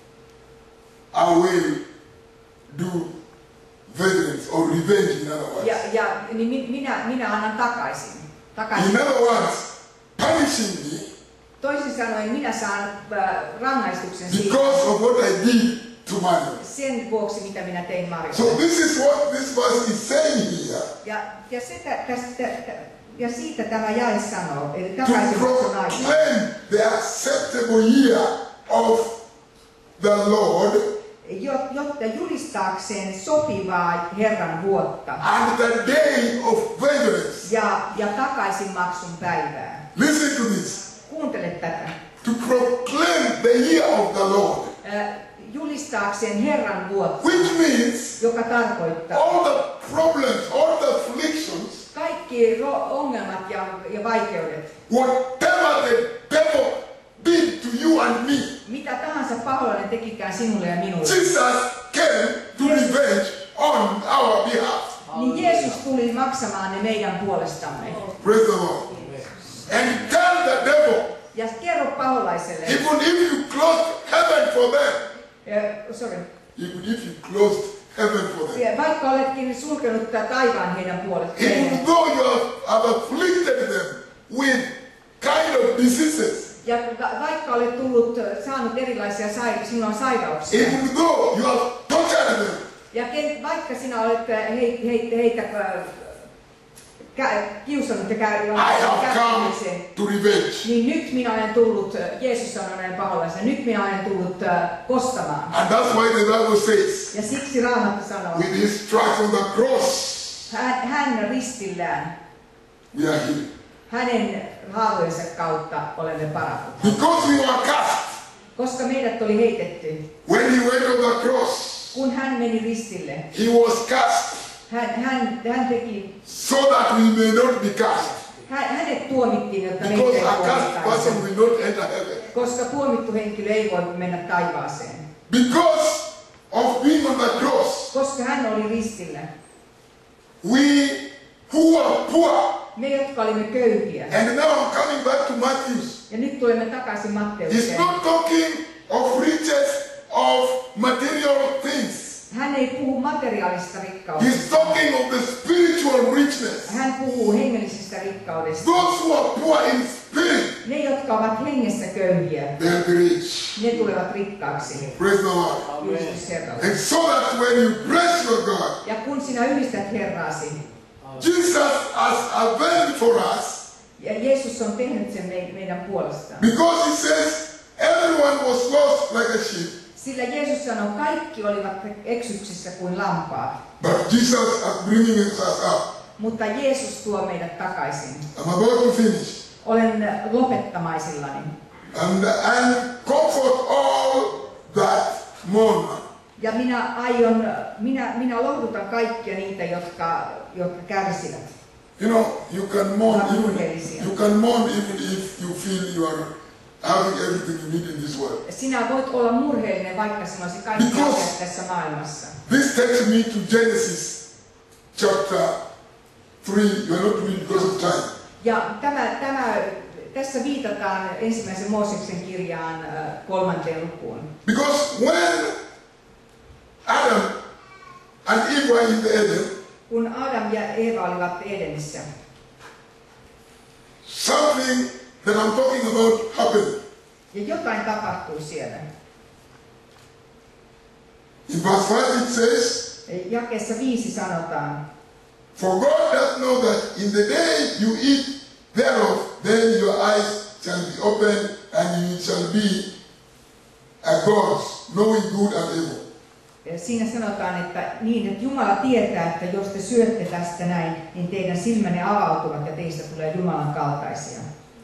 Speaker 1: I will do vengeance or revenge in other words.
Speaker 2: ja, ja, niin mi- minä, minä annan takaisin. takaisin.
Speaker 1: In other words, punishing me
Speaker 2: Toisin sanoen minä saan äh, rangaistuksen siitä,
Speaker 1: because of what I did to Maria.
Speaker 2: sen vuoksi, mitä minä tein
Speaker 1: So
Speaker 2: Marjolle.
Speaker 1: this is what this verse is saying here.
Speaker 2: Ja, ja, sitä, tästä, ja siitä tämä jae sanoo, eli
Speaker 1: To
Speaker 2: takaisin maksun aika.
Speaker 1: proclaim the acceptable year of the Lord
Speaker 2: Jo- Jotta julistaakseen sopivaa Herran vuotta
Speaker 1: and the day of vengeance.
Speaker 2: ja, ja takaisin maksun päivää.
Speaker 1: Listen to this.
Speaker 2: Kuuntele tätä.
Speaker 1: to proclaim the year of the Lord.
Speaker 2: Äh, julistaakseen Herran vuotta,
Speaker 1: Which means
Speaker 2: joka tarkoittaa
Speaker 1: all the problems, all the afflictions,
Speaker 2: kaikki ro- ongelmat ja, ja vaikeudet,
Speaker 1: whatever the devil did to you and me,
Speaker 2: mitä tahansa paholainen tekikään sinulle ja minulle,
Speaker 1: Jesus came to revenge on our behalf.
Speaker 2: niin Jeesus tuli maksamaan ne meidän puolestamme.
Speaker 1: Praise the Lord. And tell the devil,
Speaker 2: Ja kerro paholaiselle,
Speaker 1: even if you closed heaven for them,
Speaker 2: äh, sorry,
Speaker 1: even if you closed heaven for them,
Speaker 2: ja vaikka oletkin sulkenut tää taivaan heidän puolestaan,
Speaker 1: even though you have, have afflicted them with kind of diseases,
Speaker 2: ja va- vaikka olet tullut, äh, saanut erilaisia saira- sinulla on sairauksia,
Speaker 1: even though you have tortured them,
Speaker 2: ja ken- vaikka sinä olet äh, hei, hei, heitä äh, kä- kiusannut ja käy,
Speaker 1: I have come
Speaker 2: kärsivälliseen,
Speaker 1: to revenge.
Speaker 2: niin nyt minä olen tullut, äh, Jeesus sanoi näin paholaiselle, nyt minä olen tullut äh, kostamaan.
Speaker 1: And that's why the Bible says,
Speaker 2: Ja siksi Raamattu sanoo,
Speaker 1: with his stripes on the cross,
Speaker 2: hän, hän ristillään,
Speaker 1: we are healed.
Speaker 2: hänen haavojensa kautta olemme parantuneet.
Speaker 1: Because we were cast,
Speaker 2: Koska meidät oli heitetty,
Speaker 1: when he went on the cross,
Speaker 2: kun hän meni ristille,
Speaker 1: he was cast
Speaker 2: hän, hän, hän teki,
Speaker 1: so that we may not be cast.
Speaker 2: hän, hänet tuomittiin, jotta meitä
Speaker 1: Because
Speaker 2: ei
Speaker 1: a cast person
Speaker 2: tuomittaisi.
Speaker 1: will not enter heaven.
Speaker 2: Koska tuomittu henkilö ei voi mennä taivaaseen.
Speaker 1: Because of being on the cross,
Speaker 2: Koska hän oli ristillä.
Speaker 1: we who are poor,
Speaker 2: Me, jotka olimme köyhiä.
Speaker 1: and now I'm coming back to Matthews.
Speaker 2: Ja nyt tulemme takaisin
Speaker 1: He's
Speaker 2: Matteukseen.
Speaker 1: not talking of riches of material things.
Speaker 2: Hän ei puhu materiaalista
Speaker 1: He's
Speaker 2: rikkaudesta.
Speaker 1: talking of the spiritual richness.
Speaker 2: Hän puhuu hengellisestä rikkaudesta.
Speaker 1: Those who are poor in spirit,
Speaker 2: Ne, jotka ovat hengessä köyhiä,
Speaker 1: they'll be rich.
Speaker 2: ne tulevat rikkaaksi.
Speaker 1: Praise the Lord.
Speaker 2: Julistus Herralle.
Speaker 1: And so that when you bless your God,
Speaker 2: Ja kun sinä ylistät Herraasi,
Speaker 1: Jesus has avenged for us,
Speaker 2: ja Jeesus on tehnyt sen me- meidän puolestaan.
Speaker 1: because he says everyone was lost like a sheep,
Speaker 2: Sillä Jeesus sanoi, kaikki olivat eksyksissä kuin lampaat.
Speaker 1: but Jesus is bringing us up.
Speaker 2: Mutta Jeesus tuo meidät takaisin.
Speaker 1: I'm about to finish.
Speaker 2: Olen lopettamaisillani.
Speaker 1: And, and comfort all that mourn.
Speaker 2: Ja minä aion, minä, minä lohdutan kaikkia niitä, jotka, jotka kärsivät.
Speaker 1: You know, you can mourn
Speaker 2: Ovat
Speaker 1: even,
Speaker 2: murheellisia.
Speaker 1: you can mourn even if you feel you are having everything you need in this world.
Speaker 2: Sinä voit olla murheellinen, vaikka sinulla olisi kaikki
Speaker 1: Because-
Speaker 2: asiat tässä maailmassa.
Speaker 1: This takes me to Genesis chapter three. You are not reading because of time.
Speaker 2: Ja tämä, tämä, tässä viitataan ensimmäisen Mooseksen kirjaan äh, kolmanteen lukuun.
Speaker 1: Because when Adam and Eve were in the Eden,
Speaker 2: Kun Adam ja Eeva olivat Edenissä,
Speaker 1: something that I'm talking about happened.
Speaker 2: ja jotain tapahtui siellä.
Speaker 1: In verse five it says,
Speaker 2: Jakeessa viisi sanotaan,
Speaker 1: for God doth know that in the day you eat thereof, then your eyes shall be opened, and you shall be as gods, knowing good and evil.
Speaker 2: siinä sanotaan, että niin, että Jumala tietää, että jos te syötte tästä näin, niin teidän silmänne avautuvat ja teistä tulee Jumalan kaltaisia.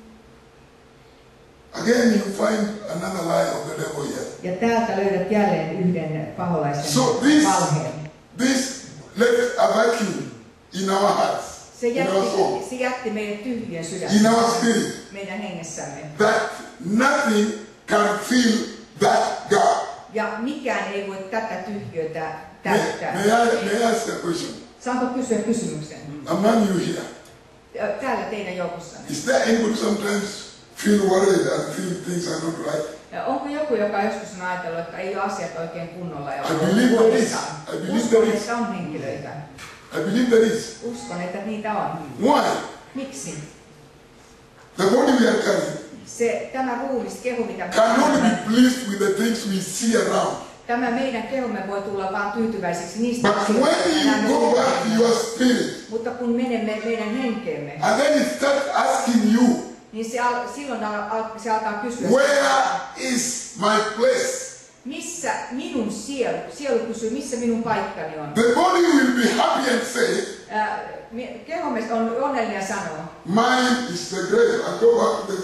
Speaker 1: Again, you find another lie of the devil here.
Speaker 2: Ja täältä löydät jälleen yhden paholaisen
Speaker 1: So this,
Speaker 2: valheen.
Speaker 1: this left a vacuum in our hearts,
Speaker 2: Se
Speaker 1: in our soul,
Speaker 2: jätti, se jätti meidät tyhjien
Speaker 1: in our
Speaker 2: sydämessä,
Speaker 1: spirit,
Speaker 2: meidän hengessämme.
Speaker 1: that nothing can fill that gap.
Speaker 2: Ja mikään ei voi tätä tyhjötä
Speaker 1: May,
Speaker 2: täyttää.
Speaker 1: may, I, may I ask a question?
Speaker 2: Saanko kysyä kysymyksen?
Speaker 1: Among you here,
Speaker 2: Täällä teidän joukossanne.
Speaker 1: is there anyone sometimes feel worried and feel things are not right?
Speaker 2: Onko joku, joka joskus on ajatellut, että ei ole asiat oikein kunnolla ja
Speaker 1: I believe there is. I believe
Speaker 2: Uskon,
Speaker 1: there is.
Speaker 2: että on henkilöitä.
Speaker 1: I believe there is.
Speaker 2: Uskon, että niitä on.
Speaker 1: Why?
Speaker 2: Miksi?
Speaker 1: The body we are carrying
Speaker 2: Se, tämä ruumis, keho, mitä me
Speaker 1: can only
Speaker 2: kannamme,
Speaker 1: be pleased with the things we see around.
Speaker 2: tämä meidän kehomme voi tulla vain tyytyväiseksi niistä
Speaker 1: But
Speaker 2: asioista,
Speaker 1: when
Speaker 2: mitä
Speaker 1: you
Speaker 2: näemme
Speaker 1: go back to
Speaker 2: ulkopuolella.
Speaker 1: your spirit,
Speaker 2: Mutta kun menemme meidän henkeemme,
Speaker 1: and then it starts asking you,
Speaker 2: niin se al- silloin al- al- se alkaa kysyä,
Speaker 1: where is my place?
Speaker 2: missä minun sielu, sielu kysyy, missä minun paikkani on.
Speaker 1: The body will be happy and say,
Speaker 2: Ää, me- kehomme on onnellinen ja sanoo,
Speaker 1: mine is the grave. I go back to the grave.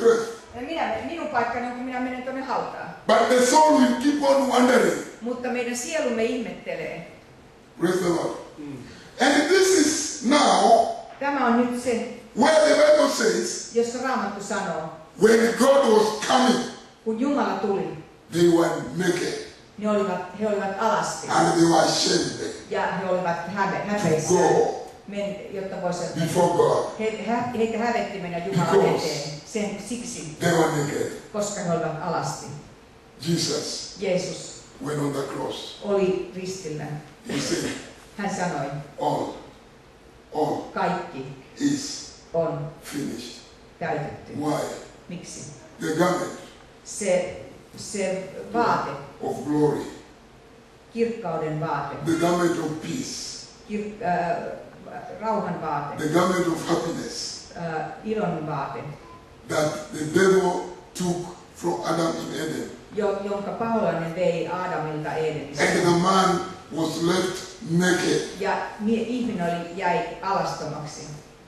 Speaker 2: Minä, minun paikkani on, kun minä menen tuonne hautaan.
Speaker 1: But the soul will keep on wandering.
Speaker 2: Mutta meidän sielumme ihmettelee.
Speaker 1: Praise the Lord. Mm. And this is now
Speaker 2: Tämä on nyt se,
Speaker 1: where the Bible says,
Speaker 2: jossa Raamattu sanoo,
Speaker 1: when God was coming,
Speaker 2: kun Jumala tuli,
Speaker 1: they were naked
Speaker 2: ne olivat, he olivat alasti
Speaker 1: and they were ashamed
Speaker 2: ja he olivat häve,
Speaker 1: to
Speaker 2: häpeissään,
Speaker 1: go
Speaker 2: men, jotta voisivat
Speaker 1: before God.
Speaker 2: he, hä, heitä hävetti mennä Jumalan
Speaker 1: Because
Speaker 2: eteen sen, siksi,
Speaker 1: they were naked.
Speaker 2: koska he olivat alasti.
Speaker 1: Jesus
Speaker 2: Jeesus
Speaker 1: went on the cross.
Speaker 2: oli ristillä.
Speaker 1: He said,
Speaker 2: Hän sanoi,
Speaker 1: all, all
Speaker 2: kaikki
Speaker 1: is
Speaker 2: on
Speaker 1: finished.
Speaker 2: täytetty.
Speaker 1: Why?
Speaker 2: Miksi?
Speaker 1: The garment
Speaker 2: Se, se vaate,
Speaker 1: of glory,
Speaker 2: kirkkauden vaate,
Speaker 1: the garment of peace,
Speaker 2: kir, äh, rauhan vaate,
Speaker 1: the garment of happiness
Speaker 2: äh, ilon vaate,
Speaker 1: that the devil took from Adam in Eden.
Speaker 2: jo, jonka paholainen vei Aadamilta Edenistä.
Speaker 1: And the man was left naked.
Speaker 2: Ja mie, ihminen oli, jäi alastomaksi.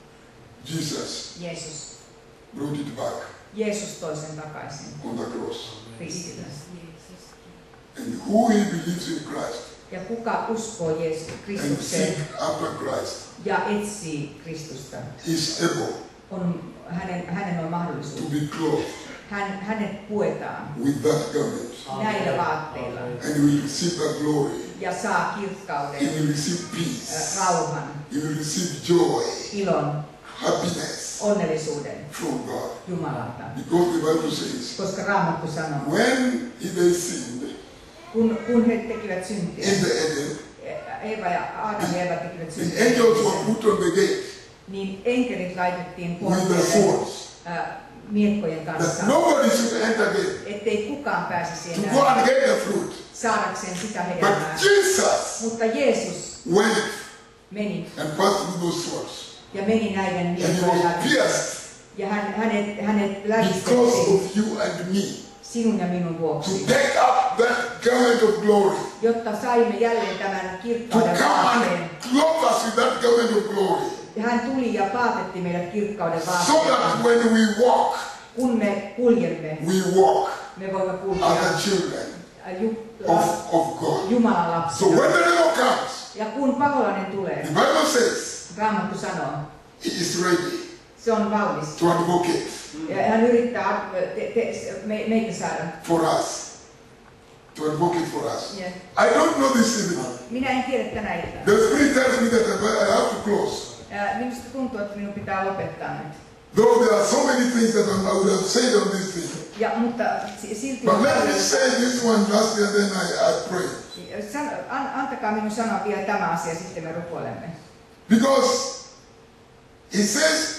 Speaker 1: Jesus
Speaker 2: Jeesus.
Speaker 1: brought it back
Speaker 2: Jeesus toi sen takaisin
Speaker 1: on the cross.
Speaker 2: ristillä.
Speaker 1: And who he believes in Christ
Speaker 2: Ja kuka uskoo Jeesus
Speaker 1: and
Speaker 2: Kristukseen
Speaker 1: seek after Christ
Speaker 2: ja etsii Kristusta,
Speaker 1: is able
Speaker 2: on, hänen, hänen on
Speaker 1: to
Speaker 2: mahdollisuus.
Speaker 1: be clothed
Speaker 2: Hän, hänet puetaan
Speaker 1: with that garment.
Speaker 2: näillä vaatteilla
Speaker 1: And he will receive that glory.
Speaker 2: ja saa
Speaker 1: He
Speaker 2: kirkkauden,
Speaker 1: will receive
Speaker 2: äh,
Speaker 1: peace.
Speaker 2: rauhan,
Speaker 1: He will receive joy,
Speaker 2: ilon,
Speaker 1: happiness
Speaker 2: onnellisuuden
Speaker 1: from God.
Speaker 2: Jumalalta.
Speaker 1: Because the Bible says,
Speaker 2: Koska Raamattu sanoo,
Speaker 1: when they sinned
Speaker 2: kun, kun he tekivät syntiä,
Speaker 1: in the Eden,
Speaker 2: Eeva ja Aadam ja Eeva tekivät
Speaker 1: the
Speaker 2: syntiä,
Speaker 1: angels were put on the gate
Speaker 2: niin enkelit laitettiin
Speaker 1: with the
Speaker 2: portille
Speaker 1: swords
Speaker 2: äh, miekkojen
Speaker 1: that
Speaker 2: kanssa,
Speaker 1: nobody should enter again
Speaker 2: ettei kukaan pääsisi
Speaker 1: to
Speaker 2: enää
Speaker 1: go and get the fruit.
Speaker 2: saadakseen sitä hedelmää.
Speaker 1: But Jesus
Speaker 2: Mutta Jeesus
Speaker 1: went
Speaker 2: meni
Speaker 1: and passed through those swords.
Speaker 2: ja meni näiden
Speaker 1: And he
Speaker 2: miekkojen
Speaker 1: was
Speaker 2: läpi.
Speaker 1: pierced
Speaker 2: Ja hän, hänet, hänet
Speaker 1: because
Speaker 2: lävistettiin
Speaker 1: of you and me.
Speaker 2: sinun ja minun
Speaker 1: To
Speaker 2: vuoksi,
Speaker 1: take up that garment of glory.
Speaker 2: jotta saimme jälleen tämän
Speaker 1: To
Speaker 2: kirkkauden
Speaker 1: come
Speaker 2: vaatteen.
Speaker 1: and clothe us with that garment of glory.
Speaker 2: Ja hän tuli ja paatetti meidät kirkkauden
Speaker 1: So
Speaker 2: vaatteella.
Speaker 1: that when we walk,
Speaker 2: Kun me kuljemme,
Speaker 1: we walk
Speaker 2: me voimme
Speaker 1: as
Speaker 2: kulkea
Speaker 1: the children
Speaker 2: äh, ju,
Speaker 1: of, of God.
Speaker 2: Jumalan
Speaker 1: So when
Speaker 2: lapsina.
Speaker 1: the devil comes,
Speaker 2: Ja kun paholainen
Speaker 1: the
Speaker 2: tulee,
Speaker 1: Bible says
Speaker 2: Raamattu sanoo,
Speaker 1: he is ready
Speaker 2: se on valmis.
Speaker 1: to advocate
Speaker 2: Ja hän yrittää te, te, me, meitä saada.
Speaker 1: for us. To advocate for us.
Speaker 2: Yeah.
Speaker 1: I don't know this evening.
Speaker 2: Minä en tiedä tänä iltana.
Speaker 1: The Spirit tells me that I have to close.
Speaker 2: Äh, Minusta tuntuu, että minun pitää lopettaa nyt.
Speaker 1: Though there are so many things that I would have said on this thing.
Speaker 2: Ja, mutta si- silti
Speaker 1: But
Speaker 2: on
Speaker 1: let me
Speaker 2: paljon-
Speaker 1: say this one last and then I, I pray.
Speaker 2: San, an, antakaa minun sanoa vielä tämä asia, sitten me rukoilemme.
Speaker 1: Because he says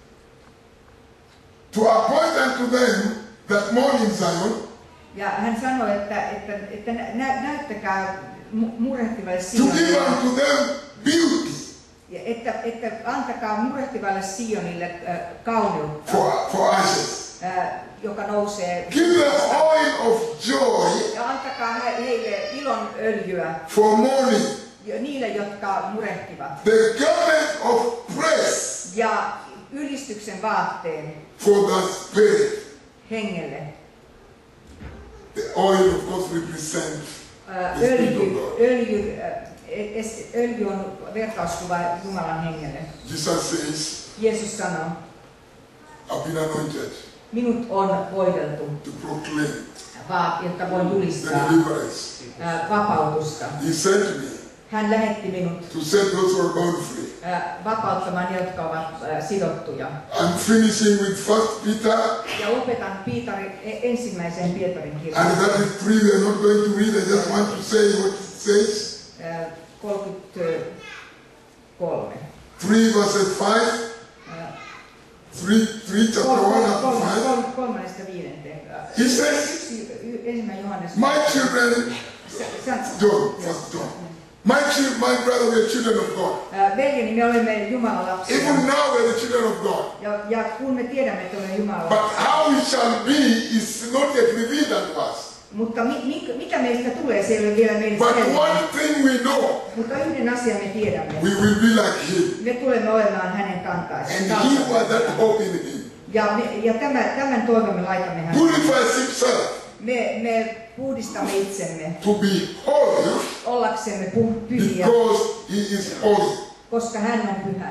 Speaker 1: to appoint unto them that morning Zion,
Speaker 2: Ja hän sanoi, että, että, että nä, näyttäkää mu- murehtivalle
Speaker 1: to give
Speaker 2: Sionille,
Speaker 1: unto them beauty
Speaker 2: ja että, että antakaa murehtivalle Sionille äh, kauneutta,
Speaker 1: for, for ashes.
Speaker 2: äh, joka nousee.
Speaker 1: Give them oil of joy
Speaker 2: Ja antakaa he, heille ilon öljyä
Speaker 1: for mourning.
Speaker 2: jo niille, jotka murehtivat.
Speaker 1: The garment of praise
Speaker 2: Ja ylistyksen vaatteen
Speaker 1: for the spirit.
Speaker 2: hengelle.
Speaker 1: The oil of course represents
Speaker 2: Äh,
Speaker 1: the spirit of
Speaker 2: öljy,
Speaker 1: God.
Speaker 2: öljy, äh, es- öljy on vertauskuva Jumalan hengelle.
Speaker 1: Jesus says,
Speaker 2: Jeesus sanoo,
Speaker 1: I've been anointed
Speaker 2: minut on voideltu,
Speaker 1: to proclaim
Speaker 2: vaan, jotta voin
Speaker 1: the
Speaker 2: julistaa
Speaker 1: deliverance.
Speaker 2: äh, vapautusta.
Speaker 1: He sent me
Speaker 2: Hän lähetti minut
Speaker 1: to set those who are bound free.
Speaker 2: äh, vapauttamaan ne, jotka ovat äh, sidottuja.
Speaker 1: I'm finishing with First Peter,
Speaker 2: Ja lopetan Piitarin, e- ensimmäiseen Pietarin
Speaker 1: and
Speaker 2: kirjaan,
Speaker 1: that is three. We are not going to read. I just want to say what it says.
Speaker 2: äh, kolmekymmentäkolme.
Speaker 1: Three verses five.
Speaker 2: Äh,
Speaker 1: Three, three chapter
Speaker 2: kol-
Speaker 1: one
Speaker 2: kol-
Speaker 1: up to
Speaker 2: kol-
Speaker 1: five.
Speaker 2: kol- Kolmannesta viidenteen. Äh,
Speaker 1: He says,
Speaker 2: yksi- y- Ensimmäinen Johannes.
Speaker 1: my children,
Speaker 2: Sä- sä-
Speaker 1: John, first John. My children, my brother, we are children of God.
Speaker 2: Äh, Veljeni, me olemme Jumalan lapsia.
Speaker 1: Even now we are the children of God.
Speaker 2: Ja, ja kun me tiedämme, että olemme Jumalan
Speaker 1: But
Speaker 2: lapsia,
Speaker 1: how we shall be is not yet revealed unto us.
Speaker 2: mutta mi, mi, mikä meistä tulee, se ei ole vielä meille
Speaker 1: But
Speaker 2: selvää.
Speaker 1: one thing we know,
Speaker 2: Mutta yhden asian me tiedämme.
Speaker 1: we will be like him.
Speaker 2: Me tulemme olemaan hänen
Speaker 1: And
Speaker 2: kantaisen.
Speaker 1: he was that hope in him.
Speaker 2: Ja, me, ja tämä, tämän toivon me laitamme hänelle.
Speaker 1: Purifies himself
Speaker 2: Me, me puhdistamme itsemme
Speaker 1: to be holy
Speaker 2: ollaksemme pu- pyhiä,
Speaker 1: because he is holy.
Speaker 2: koska hän on pyhä.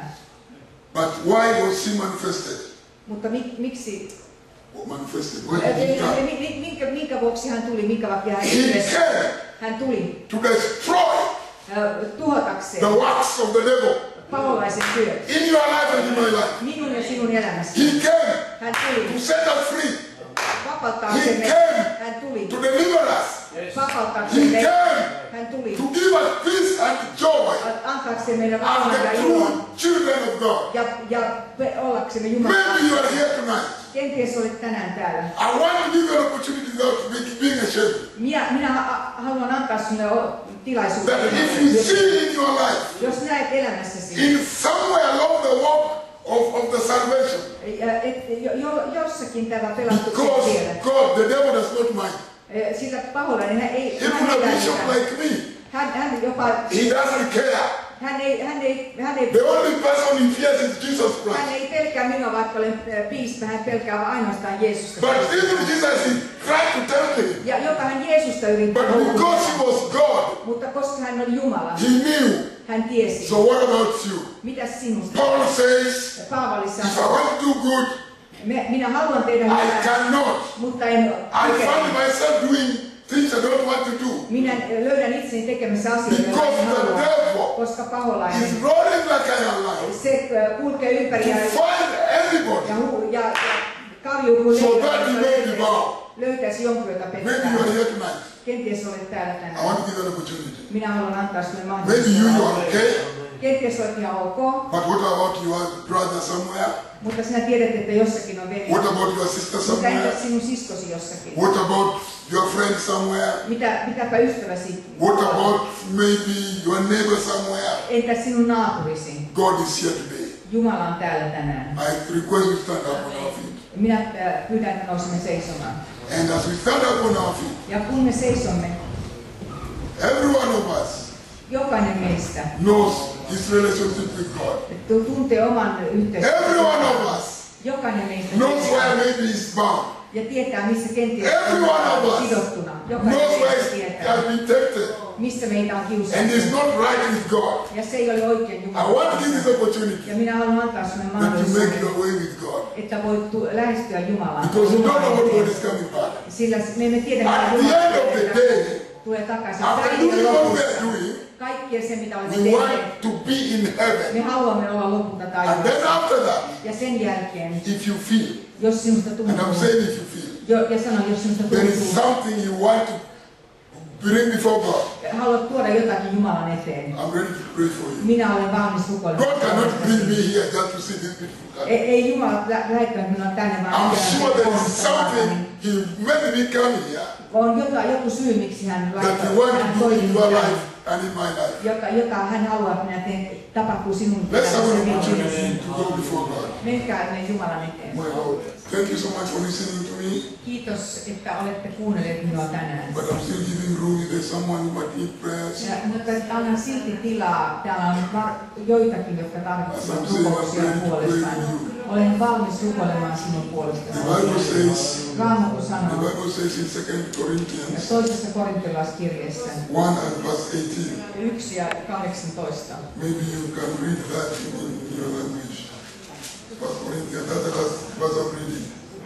Speaker 1: But why was he manifested?
Speaker 2: Mutta mik, miksi,
Speaker 1: Manifested. Why
Speaker 2: ä,
Speaker 1: did he come?
Speaker 2: mi- minkä, minkä vuoksi hän tuli, minkä vaikka hän,
Speaker 1: He came
Speaker 2: hän tuli
Speaker 1: to destroy
Speaker 2: ä, tuhotakseen
Speaker 1: the works of the devil
Speaker 2: paholaisen työt.
Speaker 1: in your life and in my life.
Speaker 2: Minun ja sinun elämässäsi.
Speaker 1: He came
Speaker 2: Hän
Speaker 1: to
Speaker 2: tuli
Speaker 1: set us free,
Speaker 2: vapauttaakseen
Speaker 1: He
Speaker 2: meitä.
Speaker 1: came
Speaker 2: Hän tuli
Speaker 1: to deliver us.
Speaker 2: vapauttaakseen
Speaker 1: He
Speaker 2: meitä.
Speaker 1: came
Speaker 2: Hän tuli
Speaker 1: to give us peace and joy
Speaker 2: antaakseen meidän
Speaker 1: as
Speaker 2: rauhan ja
Speaker 1: the
Speaker 2: ilon
Speaker 1: true children of God.
Speaker 2: ja, ja pe- ollaksemme Jumalan.
Speaker 1: Maybe you are here tonight.
Speaker 2: Kenties olet tänään täällä.
Speaker 1: I want to give you an opportunity without be- being ashamed.
Speaker 2: Minä, minä ha- haluan antaa sinulle o- tilaisuuden.
Speaker 1: That if you see in your life,
Speaker 2: Jos näet elämässäsi,
Speaker 1: in somewhere along the walk of, of the salvation,
Speaker 2: ja et, jo, jo, jossakin tällä pelastuksen
Speaker 1: because
Speaker 2: tiellä,
Speaker 1: God, the devil does not mind.
Speaker 2: eh, sillä paholainen hän ei,
Speaker 1: Even
Speaker 2: hän
Speaker 1: a
Speaker 2: ei,
Speaker 1: bishop
Speaker 2: välitä.
Speaker 1: like me,
Speaker 2: hän, hän jopa,
Speaker 1: he doesn't care.
Speaker 2: hän ei, hän ei, hän ei,
Speaker 1: The only person he fears is Jesus
Speaker 2: hän
Speaker 1: Christ.
Speaker 2: ei pelkää minua, vaikka olen eh, piispa, hän pelkää ainoastaan Jeesusta.
Speaker 1: But even Jesus, he tried to tempt him.
Speaker 2: Ja joka hän Jeesusta yrittää
Speaker 1: But because he was God,
Speaker 2: mutta koska hän oli Jumala,
Speaker 1: he knew.
Speaker 2: hän tiesi.
Speaker 1: So what about you?
Speaker 2: Mitäs sinusta?
Speaker 1: Paul says,
Speaker 2: Paavali
Speaker 1: if I
Speaker 2: sanoo,
Speaker 1: want to do good,
Speaker 2: me, minä haluan tehdä
Speaker 1: I
Speaker 2: hyvää,
Speaker 1: cannot.
Speaker 2: mutta en
Speaker 1: I
Speaker 2: kykene.
Speaker 1: find myself doing things I don't want to do.
Speaker 2: Minä löydän itseni tekemässä asioita, joita
Speaker 1: Because
Speaker 2: en
Speaker 1: the
Speaker 2: halua,
Speaker 1: devil
Speaker 2: koska paholainen,
Speaker 1: is rolling like I am lying.
Speaker 2: se ö, kulkee ympäri
Speaker 1: To
Speaker 2: ja,
Speaker 1: find everybody.
Speaker 2: ja, hu, ja, ja kaljuu kuin
Speaker 1: So
Speaker 2: leijona,
Speaker 1: that he
Speaker 2: jotta
Speaker 1: may
Speaker 2: löytäisi-
Speaker 1: devour.
Speaker 2: löytäisi jonkun, jota
Speaker 1: Maybe you are
Speaker 2: pettää.
Speaker 1: here tonight.
Speaker 2: Kenties olet täällä
Speaker 1: I
Speaker 2: tänään.
Speaker 1: want to give you an opportunity.
Speaker 2: Minä haluan antaa sinulle
Speaker 1: Maybe you, you are
Speaker 2: mahdollisuuden.
Speaker 1: okay.
Speaker 2: Kenties olet ihan ok,
Speaker 1: But what about your brother somewhere?
Speaker 2: mutta sinä tiedät, että jossakin on veli.
Speaker 1: What about your sister
Speaker 2: Mutta
Speaker 1: somewhere?
Speaker 2: entäs sinun siskosi jossakin?
Speaker 1: What about your friend somewhere?
Speaker 2: Mitä, mitäpä ystäväsi?
Speaker 1: What about maybe your neighbor somewhere?
Speaker 2: Entäs sinun naapurisi?
Speaker 1: God is here today.
Speaker 2: Jumala on täällä tänään.
Speaker 1: I request you stand up on our feet.
Speaker 2: Minä äh, pyydän, että nousemme seisomaan.
Speaker 1: And as we stand up on our feet,
Speaker 2: Ja kun me seisomme,
Speaker 1: every one of us
Speaker 2: jokainen meistä
Speaker 1: knows his relationship with God.
Speaker 2: tu- tuntee oman yhteyden.
Speaker 1: Every one of us
Speaker 2: Jokainen meistä
Speaker 1: knows
Speaker 2: tietää
Speaker 1: where maybe he's bound.
Speaker 2: ja tietää, missä kenties
Speaker 1: Every one of us
Speaker 2: sidottuna.
Speaker 1: Knows
Speaker 2: Jokainen
Speaker 1: where
Speaker 2: meistä
Speaker 1: he
Speaker 2: tietää,
Speaker 1: has been tempted
Speaker 2: missä meitä on
Speaker 1: and is
Speaker 2: kiusattu.
Speaker 1: not right with God.
Speaker 2: Ja se ei ole oikein
Speaker 1: I want to
Speaker 2: Jumalan
Speaker 1: give
Speaker 2: kanssa.
Speaker 1: this opportunity
Speaker 2: Ja minä haluan antaa sinulle
Speaker 1: that you make
Speaker 2: mahdollisuuden,
Speaker 1: your way with God.
Speaker 2: että voit tu- lähestyä Jumalaan.
Speaker 1: Because you don't know what God
Speaker 2: Jumalan
Speaker 1: is coming back.
Speaker 2: Sillä me emme tiedä,
Speaker 1: At
Speaker 2: mitä
Speaker 1: the end of the
Speaker 2: Jumala
Speaker 1: day,
Speaker 2: tulee takaisin.
Speaker 1: after
Speaker 2: Päivän
Speaker 1: doing what we
Speaker 2: lopussa,
Speaker 1: are doing,
Speaker 2: kaikkea se, mitä olemme
Speaker 1: we
Speaker 2: tehneet,
Speaker 1: want to be in
Speaker 2: me
Speaker 1: heaven.
Speaker 2: haluamme olla lopulta
Speaker 1: And then
Speaker 2: taivaassa.
Speaker 1: after that,
Speaker 2: Ja sen jälkeen,
Speaker 1: if you feel,
Speaker 2: jos sinusta
Speaker 1: and
Speaker 2: tuntuu,
Speaker 1: I'm saying if you feel,
Speaker 2: jo, ja sanon, jos sinusta
Speaker 1: there is
Speaker 2: tuntuu,
Speaker 1: something you want to bring before God,
Speaker 2: haluat tuoda jotakin Jumalan eteen,
Speaker 1: I'm ready to pray for you.
Speaker 2: minä olen valmis
Speaker 1: God cannot bring
Speaker 2: rukoilemaan.
Speaker 1: me here just to see this beautiful God.
Speaker 2: Ei, ei Jumala lä- lähettänyt minua tänne, vaan
Speaker 1: I'm sure there is
Speaker 2: kerran
Speaker 1: something He made me come here
Speaker 2: on jotain, joku syy, miksi hän
Speaker 1: that He
Speaker 2: laittoi,
Speaker 1: wants
Speaker 2: hän
Speaker 1: to do
Speaker 2: toi
Speaker 1: in
Speaker 2: minut
Speaker 1: your
Speaker 2: tänne.
Speaker 1: life and in my life.
Speaker 2: Jota, jota hän haluaa, että minä teen, tapahtuu sinun
Speaker 1: Let's have an
Speaker 2: elämässä
Speaker 1: opportunity
Speaker 2: minun.
Speaker 1: to go before God.
Speaker 2: Menkää me Jumalan eteen.
Speaker 1: My Lord, thank you so much for listening to me.
Speaker 2: Kiitos, että olette kuunnelleet minua tänään.
Speaker 1: But I'm still giving room if there's someone who might need prayers.
Speaker 2: Ja, mutta annan silti tilaa. Täällä on var- joitakin, jotka tarvitsevat rukouksia puolestaan. Olen valmis rukoilemaan sinun
Speaker 1: The
Speaker 2: puolestasi.
Speaker 1: Bible says,
Speaker 2: Raamattu
Speaker 1: the
Speaker 2: sanoo
Speaker 1: Bible says in Second Corinthians
Speaker 2: toisessa korintalaiskirjeessä
Speaker 1: one and verse eighteen.
Speaker 2: yksi ja kahdeksantoista.
Speaker 1: Maybe you can read that in, in your language. First Corinthians, that's the last verse I'm reading.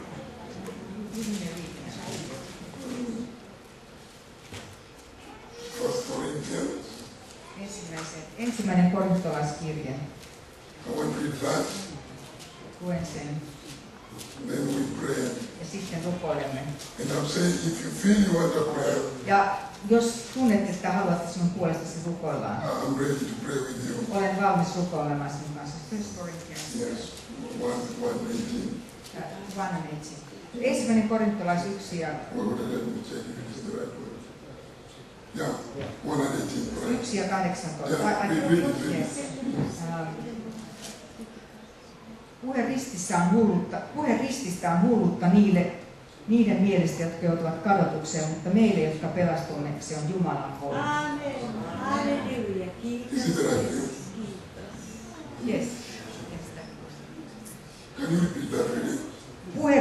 Speaker 1: First Corinthians,
Speaker 2: Ensimmäisen, ensimmäinen korintalaiskirje.
Speaker 1: I want to read that,
Speaker 2: Luen sen
Speaker 1: then we pray.
Speaker 2: ja sitten rukoilemme.
Speaker 1: And I'm saying, if you feel you want a prayer,
Speaker 2: Ja jos tunnet, että haluat sinun puolestasi rukoillaan,
Speaker 1: I'm ready to pray with you.
Speaker 2: olen valmis rukoilemaan sinun kanssa. First Corinthians
Speaker 1: Yes, one, one eighteen.
Speaker 2: Vanneitsi. Ensimmäinen korintolais yksi ja
Speaker 1: What would I let me check if it is the right word? Yeah, one and eighteen. Right?
Speaker 2: yksi ja kahdeksantoista.
Speaker 1: Yeah,
Speaker 2: Ai- ai-
Speaker 1: read, read it, read
Speaker 2: yes.
Speaker 1: it.
Speaker 2: Ähm, Puhe ristissä on hullutta, puhe rististä on hullutta niille, niiden mielestä, jotka joutuvat kadotukseen, mutta meille, jotka pelastumme, se on Jumalan voima.
Speaker 3: Amen. Halleluja. Kiitos.
Speaker 1: Is it the right word?
Speaker 2: Yes.
Speaker 1: Can you repeat that reading?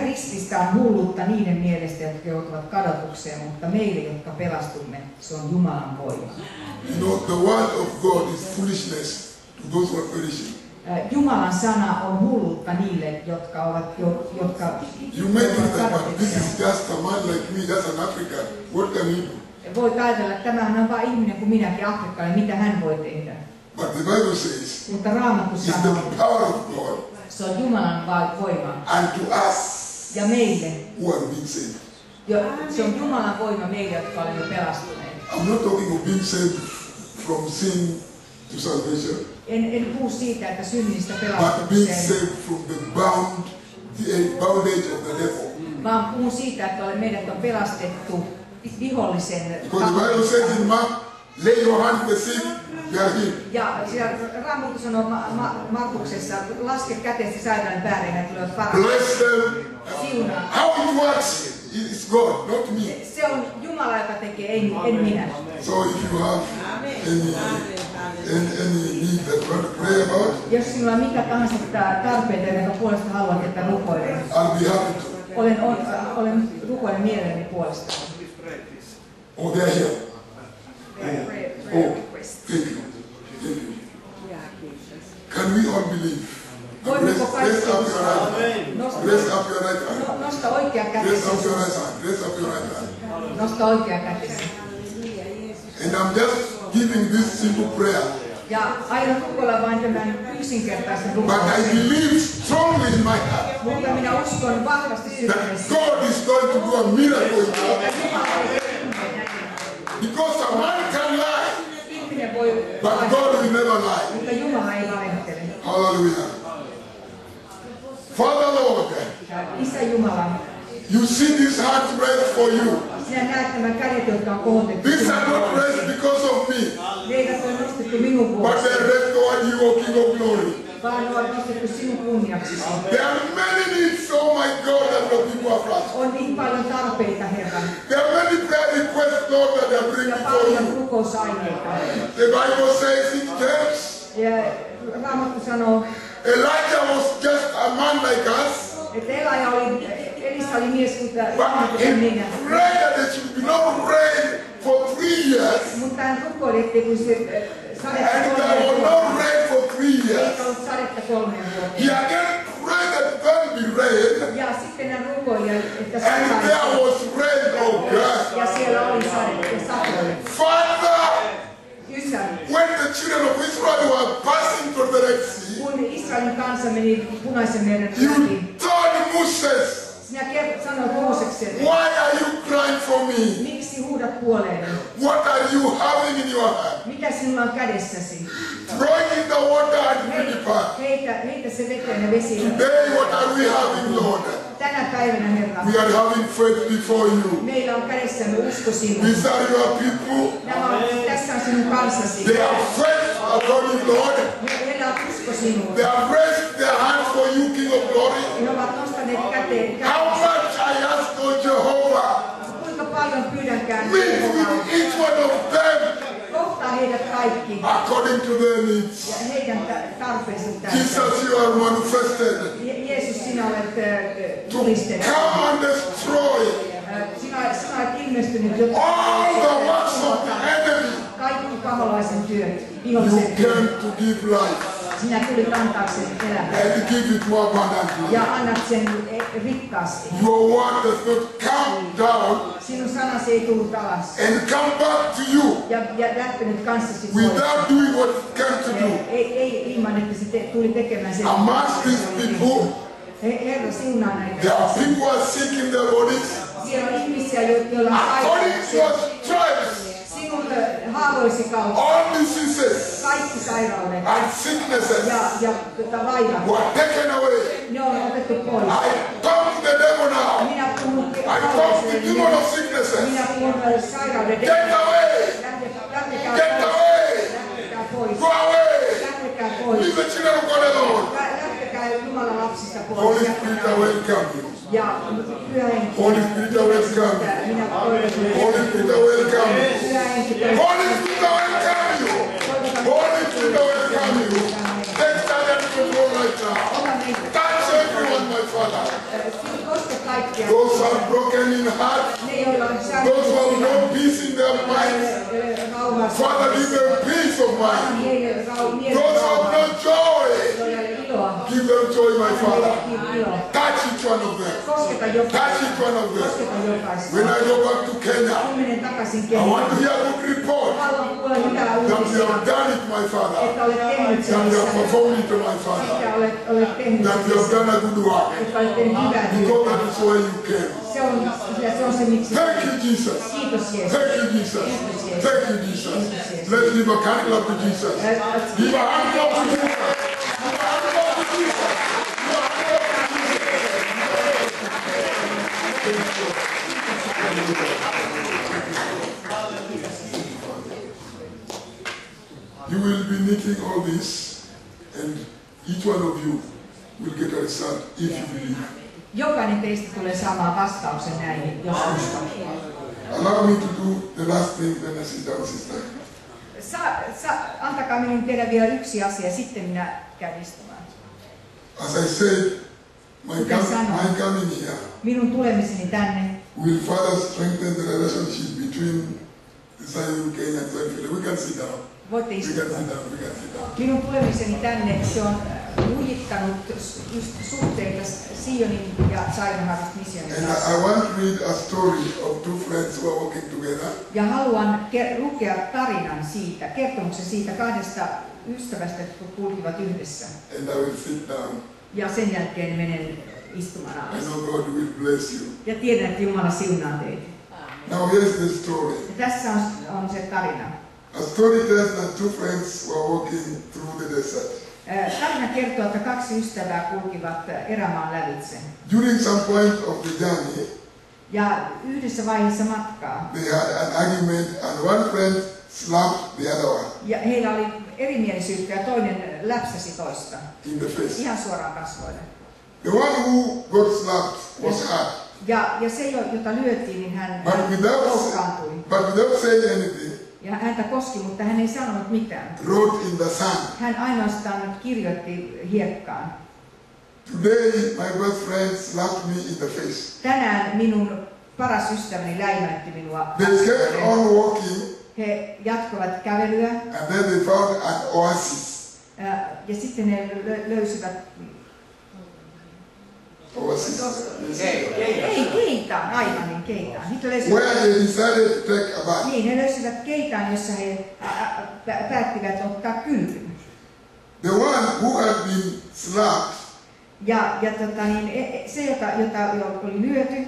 Speaker 2: rististä on hulluutta niiden mielestä, jotka joutuvat kadotukseen, mutta meille, jotka pelastumme, se on Jumalan voima.
Speaker 1: You know, the word of God is foolishness to those who are perishing.
Speaker 2: Jumalan sana on hulluutta niille, jotka ovat jo, jotka
Speaker 1: You may think that
Speaker 2: kadotukseen.
Speaker 1: this is just a man like me, that's an African. What can he do?
Speaker 2: Voi ajatella, että tämähän on vain ihminen kuin minäkin, afrikkalainen, mitä hän voi tehdä.
Speaker 1: But the Bible says
Speaker 2: Mutta Raamattu
Speaker 1: it's the
Speaker 2: sanoo,
Speaker 1: power of God
Speaker 2: se on Jumalan voima.
Speaker 1: and to us
Speaker 2: Ja meille,
Speaker 1: who are being saved.
Speaker 2: jo, se on Jumalan voima meille, jotka olemme pelastuneet.
Speaker 1: I'm not talking of being saved from sin to salvation,
Speaker 2: En, en puhu siitä, että synnistä
Speaker 1: but being
Speaker 2: pelastukseen,
Speaker 1: saved from the bound, the bondage of the devil.
Speaker 2: vaan puhun siitä, että ole- meidät on pelastettu vihollisen
Speaker 1: Because the Bible says in Mark, lay your hand on the sick, they are healed.
Speaker 2: Ja siellä Raamattu sanoo Ma- Ma- Markuksessa, laske käteesi sairaan päälle ja he tulevat
Speaker 1: Bless
Speaker 2: parantumaan.
Speaker 1: them.
Speaker 2: Siunaa.
Speaker 1: How it works, it's God, not me.
Speaker 2: Se on Jumala, joka tekee, en, en minä.
Speaker 1: So if you have any, any, any need that you want to pray about,
Speaker 2: Jos sinulla on mikä tahansa tää tarpeita, jonka puolesta haluat, että rukoilen,
Speaker 1: I'll be happy to.
Speaker 2: olen, on, äh, olen rukoilen mielelläni puolesta.
Speaker 1: Oh, they're here.
Speaker 2: Prayer- prayer
Speaker 1: Oh,
Speaker 2: request.
Speaker 1: thank you. Thank you. Can we all believe?
Speaker 2: Voimmeko
Speaker 1: Raise, raise
Speaker 2: kaikki
Speaker 1: up your right hand.
Speaker 2: Nosta,
Speaker 1: Raise up your right hand.
Speaker 2: no, nosta oikea
Speaker 1: Raise
Speaker 2: kätesi.
Speaker 1: up your right hand. Raise up your right hand.
Speaker 2: Nosta oikea kätesi.
Speaker 1: And I'm just giving this simple prayer.
Speaker 2: Ja aion rukoilla vain tämän yksinkertaisen
Speaker 1: But I
Speaker 2: rukouksen.
Speaker 1: believe strongly in my heart
Speaker 2: Mutta minä uskon vahvasti
Speaker 1: that
Speaker 2: sydämessä.
Speaker 1: God is going to do a miracle in your life.
Speaker 2: että Jumala tekee näin.
Speaker 1: Because a man can lie,
Speaker 2: Ihminen voi
Speaker 1: but God will never lie.
Speaker 2: mutta Jumala ei valehtele.
Speaker 1: Hallelujah. Father Lord,
Speaker 2: Isä Jumala,
Speaker 1: you see this heart raised for you.
Speaker 2: sinä näet nämä kädet, jotka on kohotettu.
Speaker 1: These are not raised because of me,
Speaker 2: Ne eivät ole nostettu minun
Speaker 1: but
Speaker 2: vuoksi,
Speaker 1: they're raised toward you, O King of Glory.
Speaker 2: vaan ne on nostettu sinun kunniaksesi.
Speaker 1: There are many needs, oh my God, that the people have asked.
Speaker 2: On niin paljon tarpeita, Herra,
Speaker 1: There are many prayer requests, Lord, that they're
Speaker 2: ja
Speaker 1: bringing for
Speaker 2: paljon
Speaker 1: you.
Speaker 2: rukousaineita.
Speaker 1: The Bible says in James,
Speaker 2: Ja Raamattu sanoo,
Speaker 1: Elijah was just a man like us,
Speaker 2: että Elaja oli, Elisa oli mies kuten
Speaker 1: but he
Speaker 2: minä.
Speaker 1: prayed that there should be no rain for three years,
Speaker 2: Mutta hän rukoili, että kun se eh, sadetta
Speaker 1: and there
Speaker 2: kolmeen
Speaker 1: was no
Speaker 2: vuoteen,
Speaker 1: rain for three years.
Speaker 2: eikä ollut sadetta kolmeen
Speaker 1: He
Speaker 2: vuoteen.
Speaker 1: again prayed that there be rain,
Speaker 2: Ja sitten hän rukoili, että
Speaker 1: and there
Speaker 2: sataisi.
Speaker 1: was rain, oh God.
Speaker 2: Ja siellä oli sadetta ja satoi.
Speaker 1: Father,
Speaker 2: Isä,
Speaker 1: when the children of Israel were passing through the Red Sea,
Speaker 2: kun Israelin kansa meni Punaisen meren
Speaker 1: you
Speaker 2: läpi,
Speaker 1: told Moses,
Speaker 2: sinä kert- sanoit Moosekselle,
Speaker 1: why are you crying for me?
Speaker 2: miksi huudat puoleeni?
Speaker 1: What are you having in your hand?
Speaker 2: Mitä sinulla on kädessäsi?
Speaker 1: Throw it in the water and bring it back.
Speaker 2: Heitä, heitä se veteen ja vesiin.
Speaker 1: Today, what are we having, Lord?
Speaker 2: Tänä päivänä, Herra,
Speaker 1: We are having faith before you.
Speaker 2: meillä on kädessämme usko sinuun.
Speaker 1: These are your people.
Speaker 2: Nämä on, tässä on sinun kansasi.
Speaker 1: They have faith upon you, Lord.
Speaker 2: He- Heillä on usko sinuun.
Speaker 1: They have raised their hands for you, King of Glory.
Speaker 2: He ovat nostaneet käteen.
Speaker 1: How much I ask, O Jehovah,
Speaker 2: Kuinka paljon pyydänkään
Speaker 1: meet
Speaker 2: Jehovaa.
Speaker 1: with each one of them
Speaker 2: Kohtaa heidät kaikki
Speaker 1: according to their needs.
Speaker 2: ja heidän ta- tarpeensa täyttää.
Speaker 1: Jesus, you are manifested
Speaker 2: Je- Jeesus, sinä olet äh,
Speaker 1: to
Speaker 2: tulistettu.
Speaker 1: come and destroy
Speaker 2: Äh, Sinä, sinä olet ilmestynyt, jotta
Speaker 1: all the works of the enemy.
Speaker 2: kaikki paholaisen työt,
Speaker 1: You
Speaker 2: vihollisen
Speaker 1: came
Speaker 2: työt.
Speaker 1: to give life
Speaker 2: Sinä tulit antaakseen elämää
Speaker 1: and give it more abundantly.
Speaker 2: ja annat sen e- rikkaasti.
Speaker 1: Your word does not come down
Speaker 2: Sinun sanasi ei tullut alas
Speaker 1: and come back to you
Speaker 2: ja, ja lähtenyt kanssasi pois.
Speaker 1: without doing what it came to do.
Speaker 2: Ei, ei ilman, että se te, tuli tekemään sen.
Speaker 1: Amongst these people,
Speaker 2: He- Herra, siunaa näitä.
Speaker 1: there are people who are sick in their bodies
Speaker 2: Siellä on ihmisiä, jo- joilla on
Speaker 1: according to your
Speaker 2: sairauksia.
Speaker 1: stripes.
Speaker 2: Sinun ö, haavoisi kautta.
Speaker 1: All diseases
Speaker 2: Kaikki sairaudet
Speaker 1: and sicknesses
Speaker 2: ja, ja tota, vaivat,
Speaker 1: were taken away.
Speaker 2: ne on otettu pois.
Speaker 1: I talk to the devil now.
Speaker 2: Minä puhun
Speaker 1: I talk to the demon of sicknesses.
Speaker 2: Minä puhun ö, sairauden.
Speaker 1: Get away!
Speaker 2: Lähte- Lähtekää
Speaker 1: Get
Speaker 2: pois.
Speaker 1: away!
Speaker 2: Lähtekää pois.
Speaker 1: Go away!
Speaker 2: Lähtekää pois.
Speaker 1: Leave the children of God alone.
Speaker 2: Lä- Lähtekää Jumalan lapsista pois.
Speaker 1: Holy Spirit, I welcome you.
Speaker 2: Ja Pyhä Henki.
Speaker 1: Holy Spirit, I welcome you.
Speaker 2: Minä toivon sinulle.
Speaker 1: Holy Spirit, I welcome you.
Speaker 2: Pyhä Henki, toivon.
Speaker 1: Holy Spirit, I welcome you. Holy Spirit, I welcome you. Take silent control right now.
Speaker 2: Ota meitä.
Speaker 1: Touch everyone, my Father.
Speaker 2: Koske katkeat.
Speaker 1: those who are broken in heart,
Speaker 2: Ne, joilla on
Speaker 1: those who have no peace in their minds.
Speaker 2: rauhaa.
Speaker 1: Father, give them peace of mind.
Speaker 2: Heille rau, mielen
Speaker 1: Those who have
Speaker 2: rauhaa.
Speaker 1: no joy,
Speaker 2: Joilla ei ole iloa.
Speaker 1: give them joy, my Father.
Speaker 2: Heille ilo.
Speaker 1: Touch each one of them.
Speaker 2: Kosketa
Speaker 1: Touch
Speaker 2: jokaista.
Speaker 1: each one of them.
Speaker 2: Kosketa jokaista.
Speaker 1: When I go back to Kenya,
Speaker 2: Kun menen takaisin
Speaker 1: I want to
Speaker 2: Keniaan.
Speaker 1: hear a good report
Speaker 2: Haluan kuulla hyvää
Speaker 1: that you
Speaker 2: uutisia.
Speaker 1: have done it, my Father.
Speaker 2: Että olet tehnyt sen,
Speaker 1: That you have
Speaker 2: missä
Speaker 1: performed it, my
Speaker 2: että
Speaker 1: Father.
Speaker 2: olet, olet tehnyt
Speaker 1: That you have
Speaker 2: sen,
Speaker 1: done a good work.
Speaker 2: että olet tehnyt hyvää
Speaker 1: Because
Speaker 2: työtä.
Speaker 1: that is why you came.
Speaker 2: Se on, ja se on se, miksi.
Speaker 1: Thank you, Jesus.
Speaker 2: Kiitos Jeesus.
Speaker 1: Thank you, Jesus. Thank you, Jesus. Let's give a hand clap to Jesus. Give a hand clap to Jesus. Give a hand clap to Jesus. Give a hand clap to Jesus. You will be knitting all this, and each one of you will get a result if you believe.
Speaker 2: Jokainen teistä tulee saamaan vastauksen näihin, jos uskon.
Speaker 1: Allow me to do the last thing, then I sit down, sister.
Speaker 2: Sa, sa, antakaa minun tehdä vielä yksi asia, sitten minä käyn istumaan.
Speaker 1: As I said, my,
Speaker 2: Kuten
Speaker 1: com-
Speaker 2: sanoin.
Speaker 1: my coming here
Speaker 2: Minun tulemiseni tänne
Speaker 1: will further strengthen the relationship between Zion, Kenya, and Zion. We can sit down.
Speaker 2: voitte
Speaker 1: We can
Speaker 2: istua.
Speaker 1: sit down. We can sit down.
Speaker 2: Minun tulemiseni tänne, se on lujittanut just suhteita Sionin ja Zion Harvest Missionin
Speaker 1: And
Speaker 2: kanssa.
Speaker 1: I, I want to read a story of two friends who are working together.
Speaker 2: Ja haluan ke- lukea tarinan siitä, kertomuksen siitä kahdesta ystävästä, jotka kulkivat yhdessä.
Speaker 1: And I will sit down.
Speaker 2: Ja sen jälkeen menen istumaan
Speaker 1: I
Speaker 2: alas.
Speaker 1: know God will bless you.
Speaker 2: Ja tiedän, että Jumala siunaa teitä.
Speaker 1: Now here's the story.
Speaker 2: Ja tässä on, on se tarina.
Speaker 1: A story tells that two friends were walking through the desert.
Speaker 2: Ää, Tarina kertoo, että kaksi ystävää kulkivat erämaan lävitse.
Speaker 1: During some point of the journey,
Speaker 2: Ja yhdessä vaiheessa matkaa.
Speaker 1: they had an argument and one friend slapped the other one
Speaker 2: Ja heillä oli erimielisyyttä ja toinen läpsäsi toista.
Speaker 1: in the face.
Speaker 2: Ihan suoraan kasvoille.
Speaker 1: The one who got slapped was hurt,
Speaker 2: Ja, ja se, jo- jota lyötiin, niin hän
Speaker 1: but
Speaker 2: hän
Speaker 1: without,
Speaker 2: loukkaantui.
Speaker 1: but without saying anything,
Speaker 2: Ja häntä koski, mutta hän ei sanonut mitään.
Speaker 1: wrote in the sand.
Speaker 2: Hän ainoastaan kirjoitti hiekkaan.
Speaker 1: Today, my best friend slapped me in the face.
Speaker 2: Tänään minun paras ystäväni läimäytti minua.
Speaker 1: They kept on walking,
Speaker 2: He jatkoivat kävelyä
Speaker 1: and then they found an oasis.
Speaker 2: ää, ja sitten he lö- löysivät,
Speaker 1: Oasis.
Speaker 2: ei keitaan, aivan niin keitaan. Sitten löysivät,
Speaker 1: Where they decided to take a bath.
Speaker 2: niin, he löysivät keitaan, jossa he ä, ä, pä- päättivät ottaa kylpyn.
Speaker 1: The one who had been slapped
Speaker 2: Ja, ja tota, niin, e- e- se, jota, jota oli lyöty,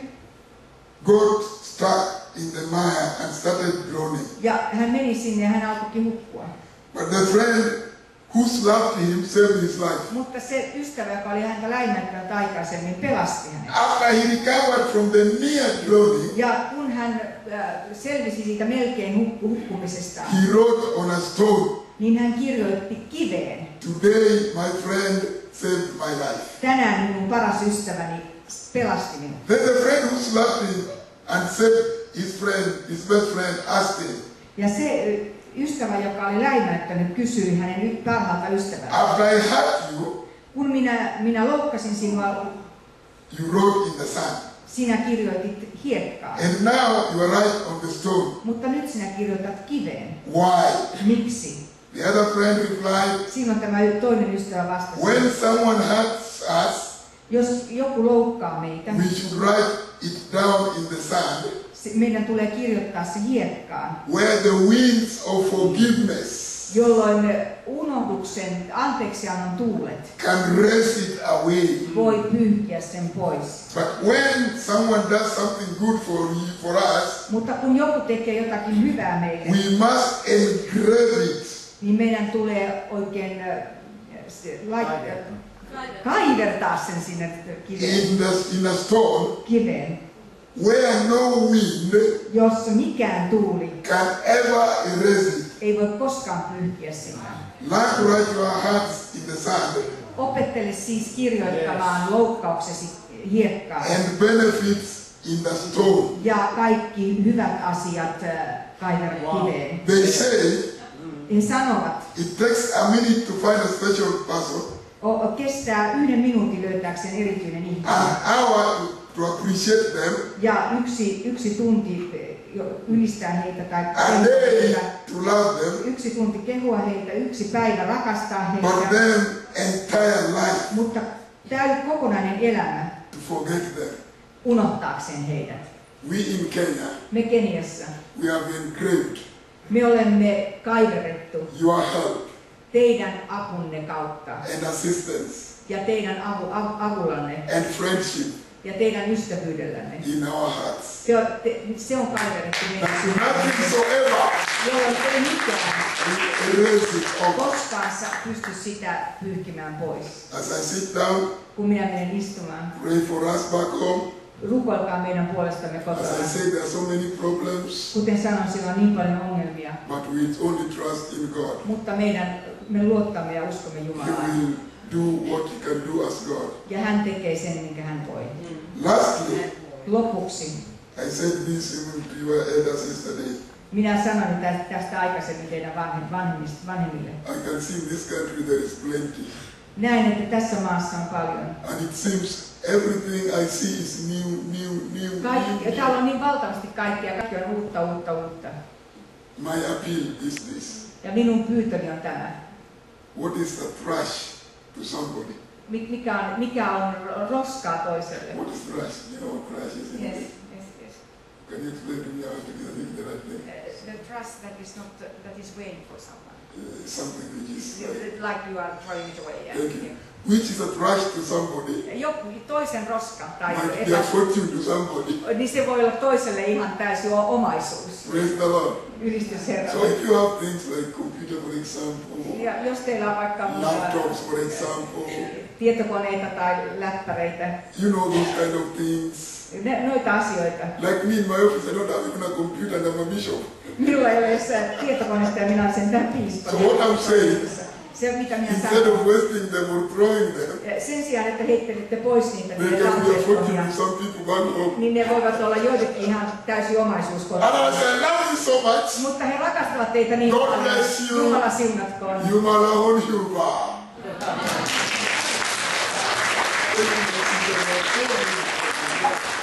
Speaker 1: got stuck in the mire and started drowning.
Speaker 2: ja hän meni sinne ja hän alkoi hukkua.
Speaker 1: But the friend who slapped him saved his life.
Speaker 2: Mutta se ystävä, joka oli häntä läimäyttänyt aikaisemmin, pelasti hänet.
Speaker 1: After he recovered from the near drowning,
Speaker 2: Ja kun hän äh, selvisi siitä melkein huk- hukkumisesta,
Speaker 1: he wrote on a stone,
Speaker 2: niin hän kirjoitti kiveen.
Speaker 1: "Today my friend saved my life."
Speaker 2: Tänään minun paras ystäväni pelasti minut.
Speaker 1: Then the friend who slapped him and saved his friend, his best friend, asked him,
Speaker 2: Ja se ö, ystävä, joka oli läimäyttänyt, kysyi hänen y- parhaalta ystävältä.
Speaker 1: "After I hurt you,
Speaker 2: Kun minä, minä loukkasin sinua,
Speaker 1: you wrote in the sand,
Speaker 2: sinä kirjoitit hiekkaan.
Speaker 1: and now you are right on the stone.
Speaker 2: Mutta nyt sinä kirjoitat kiveen.
Speaker 1: Why?"
Speaker 2: Miksi?
Speaker 1: The other friend replied,
Speaker 2: Silloin tämä toinen ystävä vastasi.
Speaker 1: "When someone hurts us,
Speaker 2: Jos joku loukkaa meitä,
Speaker 1: we should write it down in the sand,
Speaker 2: se- meidän tulee kirjoittaa se hiekkaan,
Speaker 1: where the winds of forgiveness
Speaker 2: jolloin unohduksen, anteeksiannon tuulet
Speaker 1: can race it away.
Speaker 2: voi pyyhkiä sen pois.
Speaker 1: But when someone does something good for you, for us,
Speaker 2: Mutta kun joku tekee jotakin hyvää meille,
Speaker 1: we must engrave it
Speaker 2: niin meidän tulee oikein äh, se, lait, äh, kaivertaa sen sinne kiveen,
Speaker 1: in the in a stone
Speaker 2: kiveen,
Speaker 1: where no wind
Speaker 2: jossa mikään tuuli
Speaker 1: can ever erase it.
Speaker 2: ei voi koskaan pyyhkiä sitä.
Speaker 1: Learn to write your hearts in the sand
Speaker 2: Opettele siis kirjoittamaan loukkauksesi hiekkaan.
Speaker 1: and benefits in the stone.
Speaker 2: Ja kaikki hyvät asiat äh, kaivera kiveen.
Speaker 1: They say
Speaker 2: He sanovat,
Speaker 1: it takes a minute to find a special person,
Speaker 2: o- kestää yhden minuutin löytääkseen erityinen ihminen.
Speaker 1: an hour to to appreciate them,
Speaker 2: ja yksi, yksi tunti jo ylistää heitä tai
Speaker 1: a day to love them,
Speaker 2: yksi tunti kehua heitä, yksi päivä rakastaa
Speaker 1: but
Speaker 2: heitä,
Speaker 1: then entire life
Speaker 2: mutta täy kokonainen elämä
Speaker 1: to forget them.
Speaker 2: unohtaakseen heidät.
Speaker 1: We in Kenya,
Speaker 2: Me Keniassa,
Speaker 1: we have been craved
Speaker 2: me olemme kaiverrettu
Speaker 1: your help
Speaker 2: teidän apunne kautta
Speaker 1: and assistance
Speaker 2: ja teidän avu, av, avullanne
Speaker 1: and friendship
Speaker 2: ja teidän ystävyydellänne.
Speaker 1: in our hearts.
Speaker 2: Se on, te, se on kaiverrettu meidän
Speaker 1: That
Speaker 2: sydämeen,
Speaker 1: nothing so ever
Speaker 2: jolloin ei mikään
Speaker 1: will erase it off.
Speaker 2: koskaan saa pysty sitä pyyhkimään pois.
Speaker 1: As I sit down,
Speaker 2: Kun minä menen istumaan,
Speaker 1: pray for us back home.
Speaker 2: rukoilkaa meidän puolestamme kotona.
Speaker 1: As I say, there are so many problems,
Speaker 2: Kuten sanoin, siellä on niin paljon ongelmia,
Speaker 1: but we only trust in God.
Speaker 2: mutta meidän, me luottamme ja uskomme
Speaker 1: He
Speaker 2: Jumalaan.
Speaker 1: will do what He can do as God.
Speaker 2: Ja hän tekee sen, minkä hän voi.
Speaker 1: Lastly,
Speaker 2: Lopuksi,
Speaker 1: I said this even to your elders yesterday.
Speaker 2: minä sanoin tästä, tästä aikaisemmin teidän vanhem, vanhemmist- vanhemmille.
Speaker 1: I can see in this country there is plenty.
Speaker 2: Näin, että tässä maassa on paljon.
Speaker 1: And it seems everything I see is new, new, new,
Speaker 2: Kaikki,
Speaker 1: new.
Speaker 2: täällä on niin valtavasti kaikkia, kaikki on uutta, uutta, uutta.
Speaker 1: My appeal is this.
Speaker 2: Ja minun pyytöni on tämä.
Speaker 1: What is the trash to somebody?
Speaker 2: Mi- Mikä on, mikä on roskaa toiselle?
Speaker 1: What is trash? You know what trash is? in
Speaker 2: Yes,
Speaker 1: English?
Speaker 2: yes, yes.
Speaker 1: Can you explain to me how to get the right thing?
Speaker 2: The trust that is not that is waiting for someone.
Speaker 1: Uh, something which is like,
Speaker 2: Like you are throwing it away.
Speaker 1: thank you. Which is a trash to somebody,
Speaker 2: Joku toisen roska tai
Speaker 1: might be a
Speaker 2: epä,
Speaker 1: fortune to somebody.
Speaker 2: niin se voi olla toiselle ihan täysi omaisuus.
Speaker 1: Praise the Lord.
Speaker 2: Ylistys
Speaker 1: So
Speaker 2: Herralle.
Speaker 1: if you have things like computer, for example,
Speaker 2: Ja jos teillä on vaikka
Speaker 1: laptops, for example,
Speaker 2: tietokoneita tai läppäreitä,
Speaker 1: you know those kind of things.
Speaker 2: ne, noita asioita.
Speaker 1: Like me in my office, I don't have even a computer and I'm a bishop.
Speaker 2: Minulla ei ole edes tietokonetta ja minä olen sentään piispa.
Speaker 1: So what I'm saying,
Speaker 2: Se mitä minä
Speaker 1: instead
Speaker 2: sanon.
Speaker 1: of wasting them or throwing them,
Speaker 2: Sen sijaan, että heittelitte pois niitä
Speaker 1: they
Speaker 2: niitä
Speaker 1: can be a fortune
Speaker 2: lahjoja,
Speaker 1: to some people back home.
Speaker 2: niin ne voivat olla joillekin ihan täysi omaisuus
Speaker 1: And
Speaker 2: kotona.
Speaker 1: as I love you so much,
Speaker 2: Mutta he rakastavat teitä niin
Speaker 1: God
Speaker 2: paljon.
Speaker 1: bless you.
Speaker 2: Jumala siunatkoon.
Speaker 1: Jumala on hyvä. Thank you.